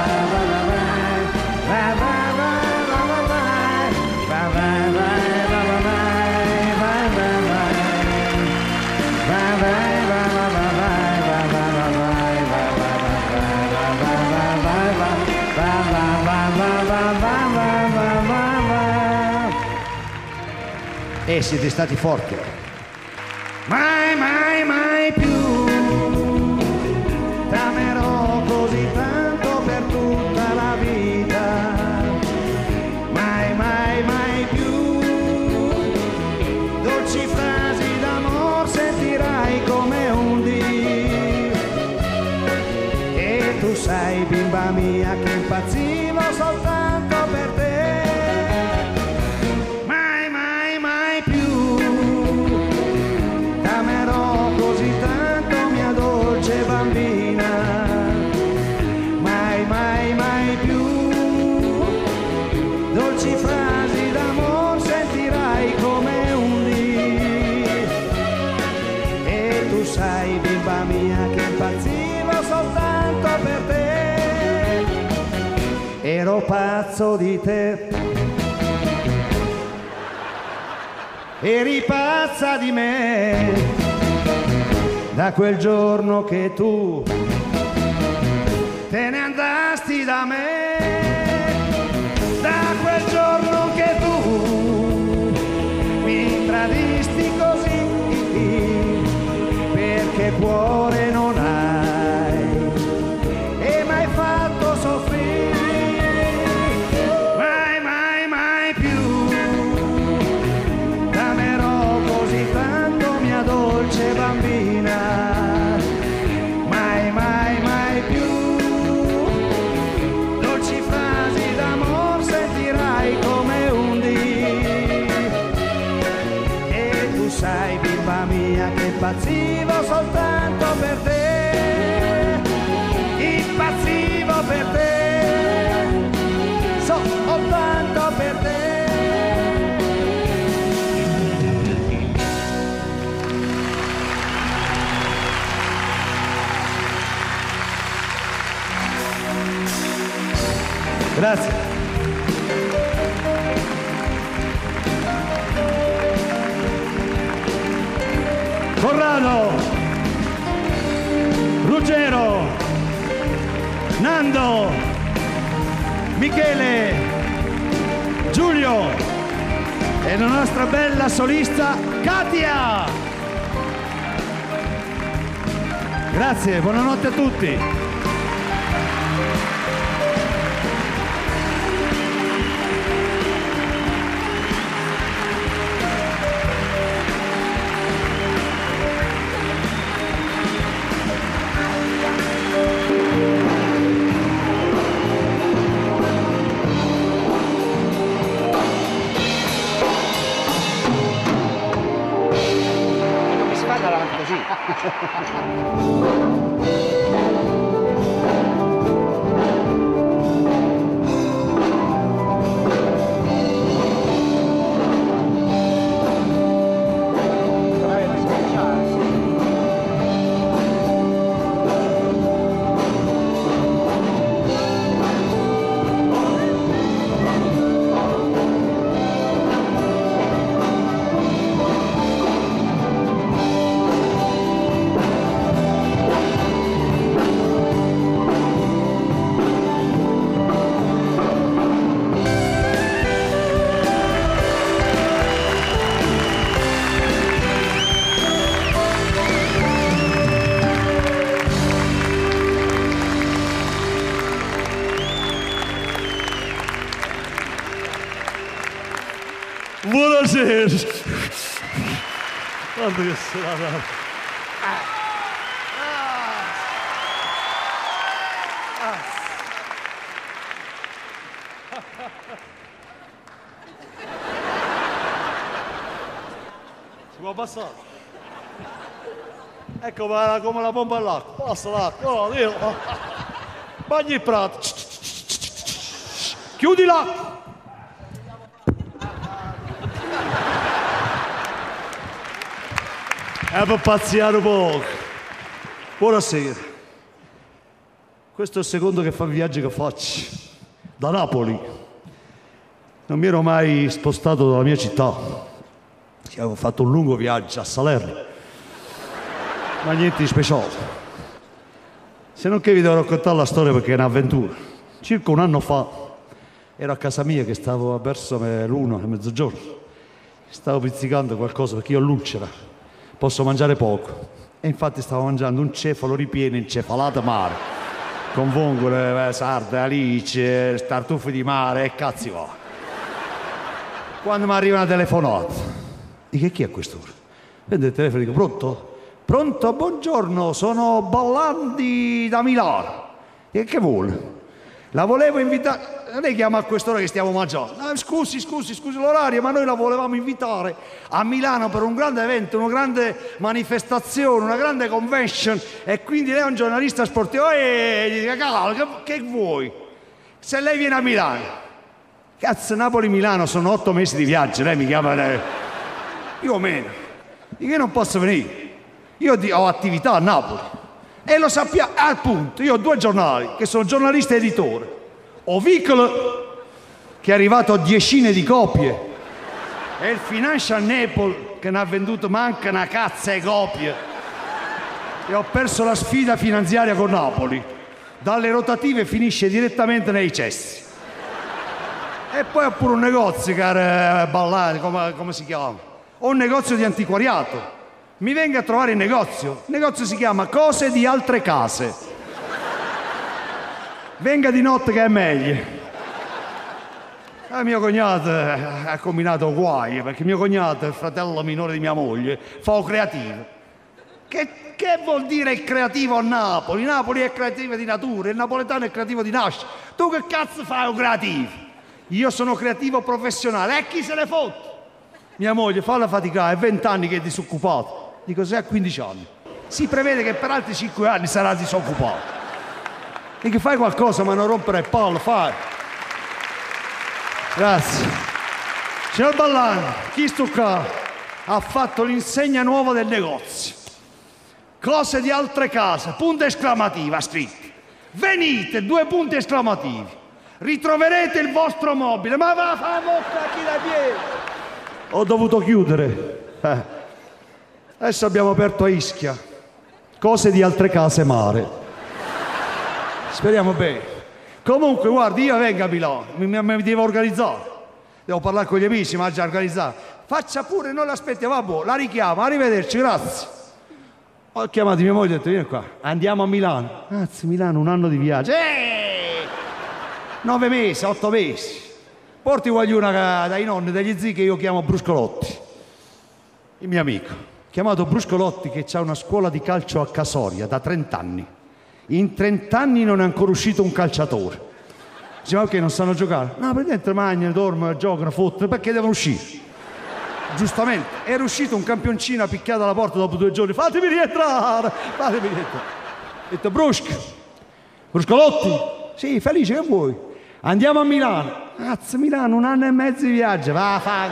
E siete stati forti. Mai, mai, mai più t'amerò così tanto per tutta la vita. Mai, mai, mai più dolci frasi d'amor sentirai come un dì. E tu sai, bimba mia, che impazzivo soltanto per te. Frasi d'amor sentirai come un dì. E tu sai, bimba mia, che impazzivo soltanto per te. Ero pazzo di te, eri pazza di me. Da quel giorno che tu te ne andasti da me. Da quel giorno che tu mi tradisti così, perché cuore non hai e m'hai fatto soffrire. Mai, mai, mai più t'amerò così tanto, mia dolce bambina. Mai, mai, mai più dolci frasi d'amor sentirai come un dì. E tu sai, bimba mia, che impazzivo soltanto per te. Impazzivo per te, soltanto per te. Grazie. Corrado, Ruggero, Nando, Michele, Giulio e la nostra bella solista Katia. Grazie, buonanotte a tutti. Buonasera. Guarda che serata. Si può passare? Ecco come la pompa all'acqua. Passa l'acqua. Oh, Dio. Bagni il prato. Chiudi l'acqua. Per pazziare un po'. Buonasera. Questo è il secondo viaggio che faccio. Da Napoli. Non mi ero mai spostato dalla mia città. Avevo fatto un lungo viaggio a Salerno. Ma niente di speciale. Se non che vi devo raccontare la storia perché è un'avventura. Circa un anno fa ero a casa mia che stavo verso l'una, a mezzogiorno. Stavo pizzicando qualcosa perché io ho l'ulcera. Posso mangiare poco e infatti stavo mangiando un cefalo ripieno incefalata mare con vongole, sarde, alice, tartufi di mare e cazzi va. Quando mi arriva una telefonata, dico chi è quest'ora? Prendo il telefono e dico pronto? Pronto, buongiorno, sono Ballandi da Milano. E che vuole? La volevo invitare. Lei chiama a quest'ora che stiamo mangiando. Scusi l'orario, ma noi la volevamo invitare a Milano per un grande evento, una grande manifestazione, una grande convention e quindi lei è un giornalista sportivo e che vuoi? Se lei viene a Milano, cazzo, Napoli-Milano sono 8 mesi di viaggio, lei mi chiama più o meno. Dico io non posso venire, io ho attività a Napoli e lo sappiamo, al punto, io ho 2 giornali che sono giornalista e editore. Ovicolo, che è arrivato a decine di copie, e il Financial Naples, che ne ha venduto manca una cazza di copie. E ho perso la sfida finanziaria con Napoli. Dalle rotative finisce direttamente nei cessi. E poi ho pure un negozio, caro Ballani, come si chiama? Ho un negozio di antiquariato. Mi venga a trovare il negozio. Il negozio si chiama Cose di Altre Case. Venga di notte che è meglio. Mio cognato ha combinato guai perché mio cognato è il fratello minore di mia moglie, fa creativo. Che vuol dire il creativo a Napoli? Napoli è creativo di natura, il napoletano è creativo di nascita. Tu che cazzo fai un creativo? Io sono creativo professionale e chi se ne fotte? Mia moglie falla faticare, è 20 anni che è disoccupato. Dico se ha 15 anni. Si prevede che per altri 5 anni sarà disoccupato. E che fai qualcosa ma non rompere il palle, fai. Grazie. Signor Ballani, chi sto qua ha fatto l'insegna nuova del negozio. Cose di altre case, punto esclamativo, ha scritto. Venite, 2 punti esclamativi. Ritroverete il vostro mobile. Ma va a fare bocca chi da piedi. Ho dovuto chiudere. Adesso abbiamo aperto a Ischia. Cose di altre case mare. Speriamo bene. Comunque, guardi, io vengo a Milano, mi devo organizzare. Devo parlare con gli amici, ma già organizzato. Faccia pure, non l'aspettiamo, vabbè, la richiamo, arrivederci, grazie. Ho chiamato mia moglie e ho detto, vieni qua, andiamo a Milano. Anzi, Milano, un anno di viaggio. 9 mesi, 8 mesi. Porti qualcuno dai nonni, dagli zii che io chiamo Bruscolotti. Il mio amico, chiamato Bruscolotti, che ha una scuola di calcio a Casoria da 30 anni. In 30 anni non è ancora uscito un calciatore. Diceva, ok, non sanno giocare. No, per dentro mangiano, dormono, giocano, fottono, perché devono uscire? Giustamente, era uscito un campioncino, ha picchiato alla porta dopo 2 giorni. Fatemi rientrare, fatemi rientrare. Ho detto, Bruscolotti, sì, felice, che vuoi? Andiamo a Milano. Cazzo, Milano, 1 anno e mezzo di viaggio. Va, fa,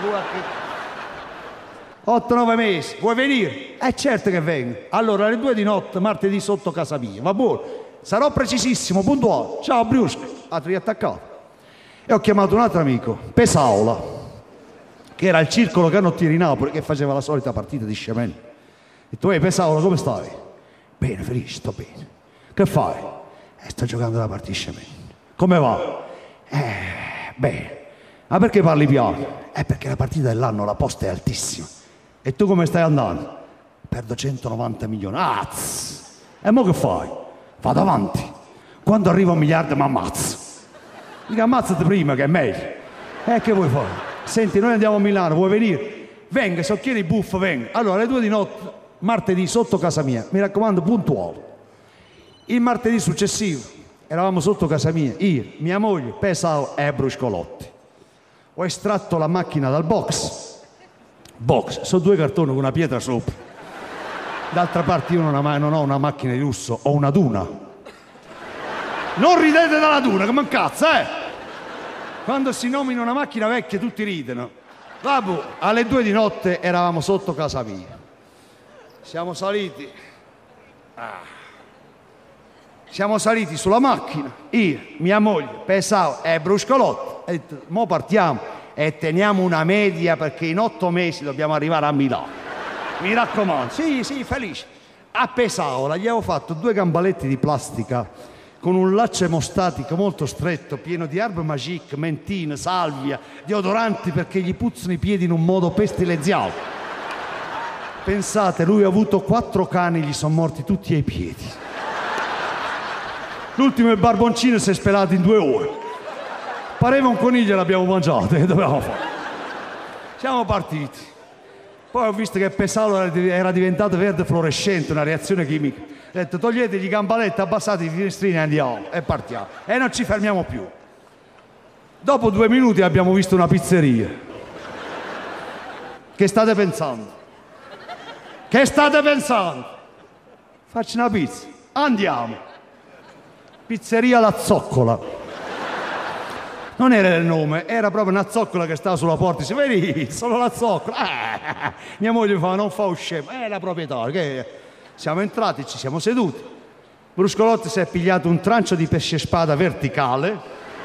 8-9 mesi. Vuoi venire? Certo che vengo. Allora, alle 2 di notte, martedì, sotto casa mia. Va buono. Sarò precisissimo, puntuale. Ciao, Brusco. Altro riattaccato. E ho chiamato un altro amico, Pesaola, che era il circolo canottieri Napoli, che faceva la solita partita di scemenni. Ho detto, ehi, Pesaola, come stai? Bene, felice, sto bene. Che fai? Sto giocando la partita di scemenni. Come va? Bene. Ma perché parli piano? Perché la partita dell'anno, la posta è altissima. E tu come stai andando? Perdo 190 milioni. E mo che fai? Vado avanti. Quando arrivo a 1 miliardo mi ammazzo. Dico, ammazzati prima che è meglio. Che vuoi fare? Senti, noi andiamo a Milano, vuoi venire? Venga, se occhieri buffo, venga. Allora, alle 2 di notte, martedì, sotto casa mia. Mi raccomando, puntuale. Il martedì successivo, eravamo sotto casa mia, io, mia moglie, Pesao e Bruscolotti. Ho estratto la macchina dal box. Sono 2 cartoni con una pietra sopra. D'altra parte io non ho una macchina di lusso, ho una Duna. Non ridete dalla Duna, come un cazzo, Quando si nomina una macchina vecchia tutti ridono. Vabbè, alle 2 di notte eravamo sotto casa mia. Siamo saliti. Siamo saliti sulla macchina, io, mia moglie, Pesao e Bruscolotti. E detto, mo partiamo e teniamo una media perché in 8 mesi dobbiamo arrivare a Milano. Mi raccomando. Sì, felice. A Pesaola gli avevo fatto 2 gambaletti di plastica con un laccio emostatico molto stretto, pieno di Herbe Magique, mentine, salvia, deodoranti perché gli puzzano i piedi in un modo pestilenziale. Pensate, lui ha avuto 4 cani, gli sono morti tutti ai piedi. L'ultimo il barboncino si è spelato in 2 ore. Pareva un coniglio e l'abbiamo mangiato. Che dovevamo fare? Siamo partiti. Poi ho visto che Pesalo era diventato verde fluorescente, una reazione chimica. Ho detto, togliete i gambaletti, abbassate i finestrini e andiamo. E partiamo. E non ci fermiamo più. Dopo 2 minuti abbiamo visto una pizzeria. Che state pensando? Che state pensando? Faccio una pizza. Andiamo. Pizzeria La Zoccola. Non era il nome, era proprio una zoccola che stava sulla porta. Dice, vedi, solo la zoccola. Mia moglie mi fa, non fa scemo. La proprietaria. Che... Siamo entrati, ci siamo seduti. Bruscolotti si è pigliato un trancio di pesce spada verticale.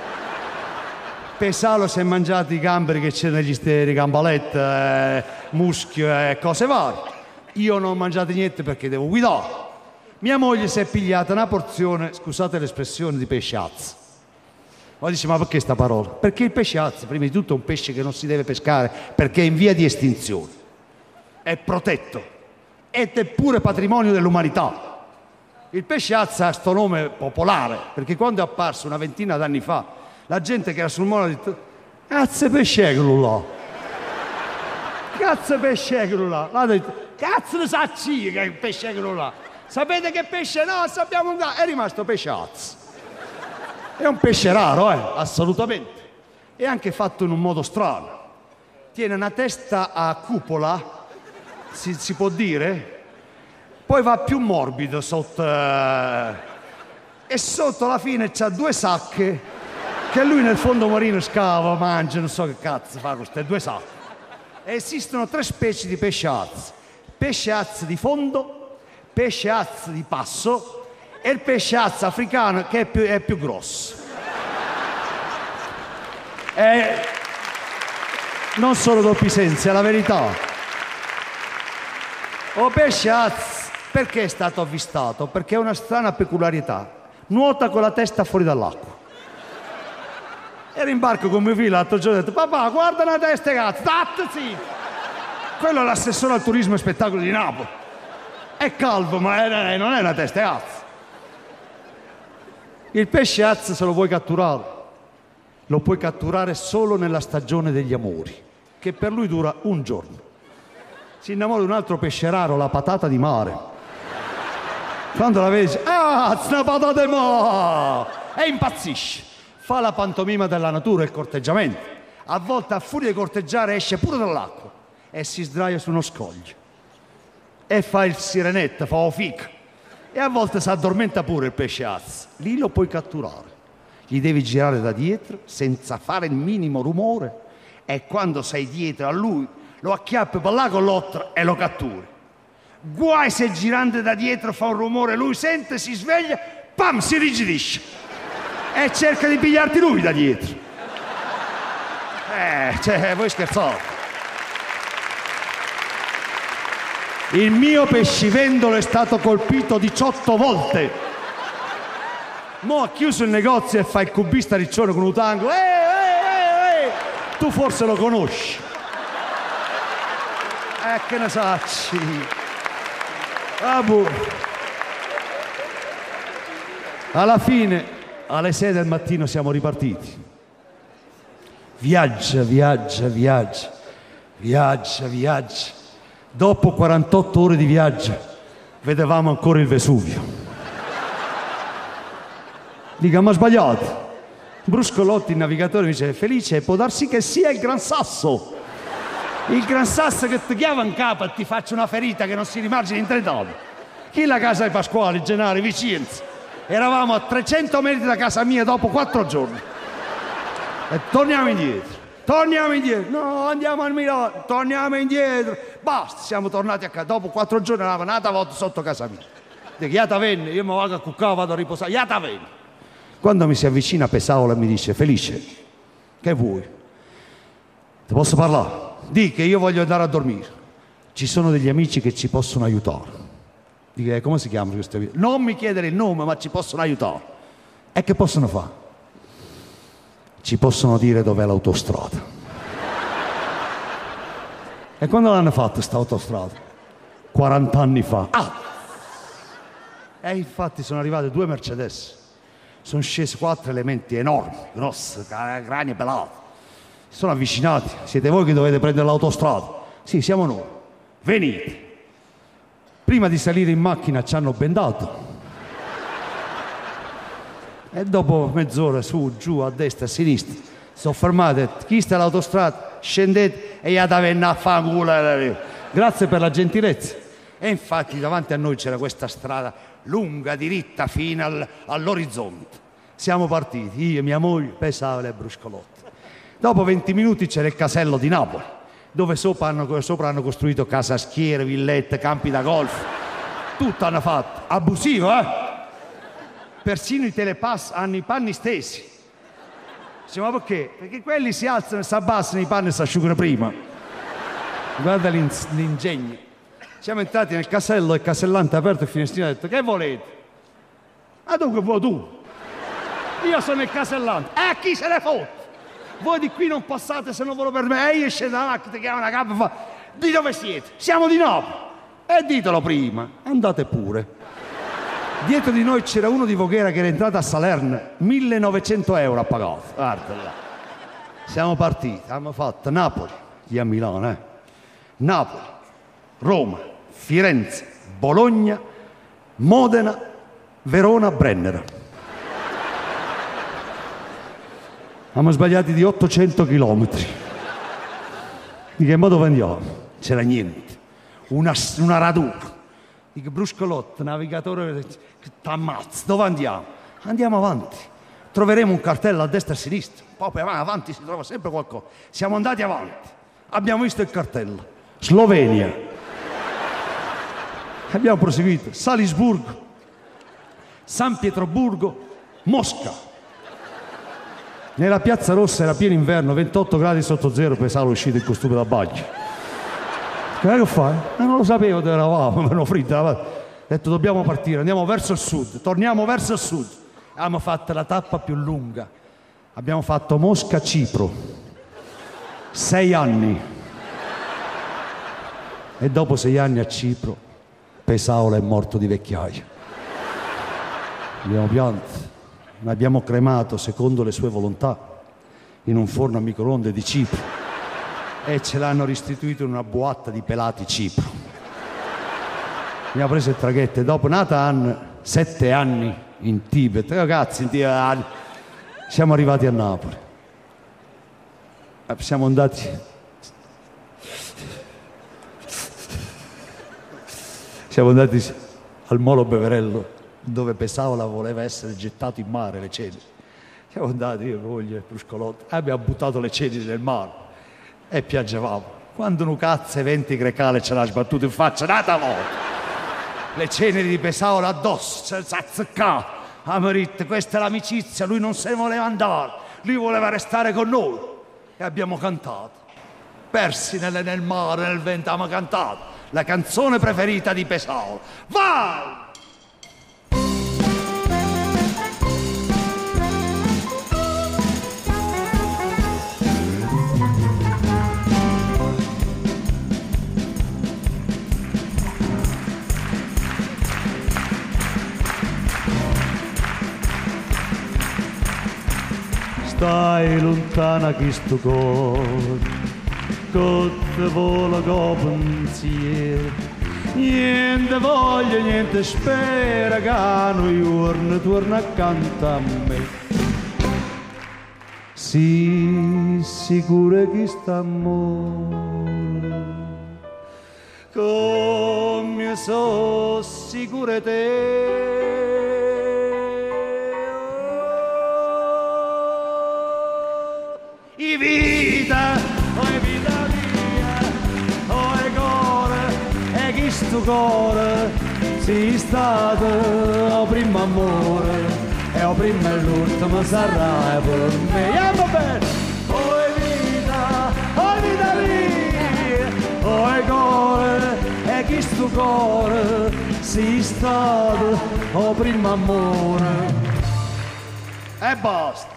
Pesalo si è mangiato i gamberi che c'erano negli steri, gambalette, muschio e cose varie. Io non ho mangiato niente perché devo guidare. Mia moglie si è pigliata una porzione, scusate l'espressione, di pesciazzo. Ma dice, ma perché sta parola? Perché il pesciazzo, prima di tutto, è un pesce che non si deve pescare perché è in via di estinzione. È protetto ed è pure patrimonio dell'umanità. Il pesciazzo ha sto nome popolare perché quando è apparso una ventina d'anni fa, la gente che era sul molo ha detto, cazzo pescecolo là. Cazzo pescecolo là. L'ha detto, cazzo ne sacci che è il pescecolo là. Sapete che pesce? No, sappiamo un gatto. È rimasto pesciazzo. È un pesce raro, assolutamente. È anche fatto in un modo strano. Tiene una testa a cupola, si può dire, poi va più morbido sotto. E sotto alla fine c'ha 2 sacche che lui nel fondo marino scava, mangia, non so che cazzo fa queste 2 sacche. E esistono 3 specie di pesciazzo. Pesciazzo di fondo, pesciazzo di passo e il pesciazzo africano che è più grosso. Non sono doppi sensi, è la verità. O pesciazzo, perché è stato avvistato? Perché ha una strana peculiarità. Nuota con la testa fuori dall'acqua. Ero in barco con mio figlio l'altro giorno e ho detto, papà, guarda una testa, cazzo, sì. Quello è l'assessore al turismo e spettacolo di Napoli. È calvo, ma non è una testa cazzo. Il pesce azzo, se lo vuoi catturare, lo puoi catturare solo nella stagione degli amori, che per lui dura un giorno. Si innamora di un altro pesce raro, la patata di mare. Quando la vedi dice, una patata di mare! E impazzisce. Fa la pantomima della natura, il corteggiamento. A volte, a furia di corteggiare, esce pure dall'acqua. e si sdraia su uno scoglio e fa il sirenetta, fa o fica, e a volte si addormenta pure il pesce azzo. Lì lo puoi catturare, gli devi girare da dietro senza fare il minimo rumore, e quando sei dietro a lui lo acchiappi per là con l'ottra e lo catturi. Guai se girando da dietro fa un rumore, lui sente, si sveglia, pam, si rigidisce e cerca di pigliarti lui da dietro. Voi scherzate. Il mio pescivendolo è stato colpito 18 volte. Mo' ha chiuso il negozio e fa il cubista riccione con un tango. Tu forse lo conosci. Che ne sacci. Alla fine, alle 6 del mattino siamo ripartiti. Viaggia. Dopo 48 ore di viaggio, vedevamo ancora il Vesuvio. Dica, ma sbagliato. Bruscolotti, il navigatore, mi dice: Felice, può darsi che sia il Gran Sasso. Il Gran Sasso che ti chiama in capo e ti faccia una ferita che non si rimargina in 30 anni. Chi la casa di Pasquale, Gennari, Vicenza. Eravamo a 300 metri da casa mia dopo 4 giorni. E torniamo indietro. No, andiamo al Milano, torniamo indietro. Basta, siamo tornati a casa. Dopo 4 giorni eravamo nata volta sotto casa mia. Dico, Iata venne, io mi vado a cuccare, vado a riposare. Iata venne. Quando mi si avvicina Pesaola e mi dice: Felice, che vuoi? Ti posso parlare? Dì che io voglio andare a dormire. Ci sono degli amici che ci possono aiutare. Dico, come si chiamano questi amici? Non mi chiedere il nome, ma ci possono aiutare. E che possono fare? Ci possono dire dov'è l'autostrada. E quando l'hanno fatta questa autostrada? 40 anni fa. E infatti sono arrivate 2 Mercedes. Sono scesi 4 elementi enormi, grossi, crani pelati. Si sono avvicinati. Siete voi che dovete prendere l'autostrada? Sì, siamo noi. Venite. Prima di salire in macchina ci hanno bendato. E dopo mezz'ora su, giù, a destra, a sinistra, si sono fermati. Chi sta all'autostrada? Scendete e iata venna a fanculo. Grazie per la gentilezza. E infatti davanti a noi c'era questa strada lunga, diritta, fino all'orizzonte. Siamo partiti, io, mia moglie, Pesaola e Bruscolotti. Dopo 20 minuti c'era il casello di Napoli, dove sopra hanno costruito casa schiere, villette, campi da golf. Tutto hanno fatto. Abusivo, Persino i telepass hanno i panni stesi. Dice, ma perché? Perché quelli si alzano e si abbassano, i panni si asciugano prima. Guarda l'ingegno. Siamo entrati nel casello, il casellante ha aperto il finestrino e ha detto: che volete? Ah, dunque vuoi tu? Io sono il casellante. E chi se ne fotte? Voi di qui non passate se non ve lo permette. E io scendo dalla macchina, ti chiama una capa e fa: di dove siete? Siamo di Napoli. E ditelo prima. Andate pure. Dietro di noi c'era uno di Voghera che era entrato a Salerno, 1.900 euro ha pagato. Guarda là. Siamo partiti, abbiamo fatto Napoli, chi a Milano, Napoli, Roma, Firenze, Bologna, Modena, Verona, Brennero. Siamo sbagliati di 800 chilometri. Di che modo andiamo? C'era niente, una radura. Dico, Bruscolotti, navigatore, che t'ammazza, dove andiamo? Andiamo avanti, troveremo un cartello a destra e a sinistra, poi avanti si trova sempre qualcosa. Siamo andati avanti, abbiamo visto il cartello, Slovenia. Abbiamo proseguito, Salisburgo, San Pietroburgo, Mosca. Nella Piazza Rossa era pieno inverno, 28 gradi sotto zero, Pesaola uscito in costume da bagno. Che fai? Non lo sapevo dove eravamo, mi hanno fritto. Ho detto dobbiamo partire, andiamo verso il sud, torniamo verso il sud. Abbiamo fatto la tappa più lunga. Abbiamo fatto Mosca-Cipro. 6 anni. E dopo 6 anni a Cipro, Pesaola è morto di vecchiaia. Abbiamo pianto, l'abbiamo cremato secondo le sue volontà in un forno a microonde di Cipro. E ce l'hanno restituito in una boatta di pelati Cipro. Abbiamo preso il traghetto e dopo Natan 7 anni in Tibet, ragazzi, in Tibet, siamo arrivati a Napoli. Siamo andati Siamo andati al Molo Beverello, dove Pesaola voleva essere gettato in mare, le ceneri. Siamo andati, io, moglie e Bruscolotti, e abbiamo buttato le ceneri nel mare e piangevamo. Quando un cazzo eventi grecale ce l'ha sbattuto in faccia, nata volta. Le ceneri di Pesaola addosso, senza azzeccare. Amarit, questa è l'amicizia, lui non se ne voleva andare, lui voleva restare con noi. E abbiamo cantato. Persi nel mare, nel vento, abbiamo cantato la canzone preferita di Pesaola. Vai! Stai lontana chi sto cuore, che te vola con pensiero. Niente voglia, niente spera che un giorno torna accanto a me. Sii sicura che sta amore, come so sicura te. I vita mia, oi cuore, e chi sto cuore, sei stato il primo amore, e il primo e l'ultimo sarà per me. Va bene! Oi vita mia, oi cuore, e chi sto cuore, sei stato il primo amore. E basta!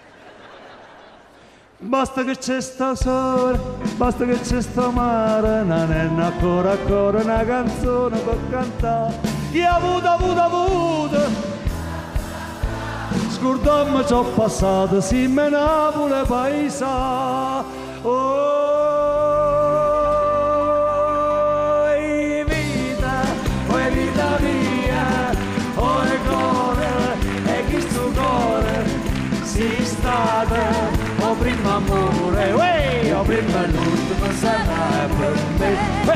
Basta che c'è sta sole, basta che c'è sta mare, non è ancora una canzone per cantare. Chi ha avuto, scordammi ciò passato, si me Napoli paesa. Oi vita mia, oi cuore, e chi sto cuore, si stata o primo amore, o prima e l'ultimo sarà per me.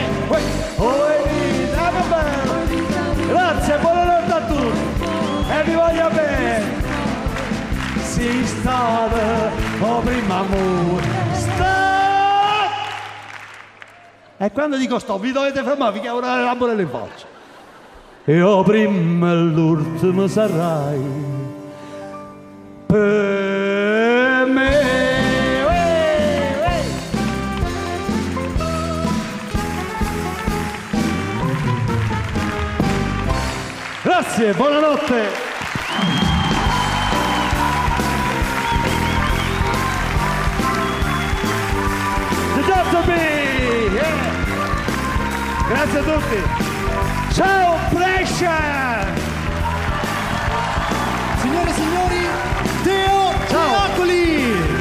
Vita, va bene. Grazie, buonanotte a tutti e vi voglio bene. Sei stata o primo amore. Stop! E quando dico stop, vi dovete fermare, vi chiamo una lamborella in faccia. E o prima e l'ultimo sarai per me. Grazie, buonanotte. Grazie a tutti. Ciao Brescia. Signore e signori, Teo Teocoli.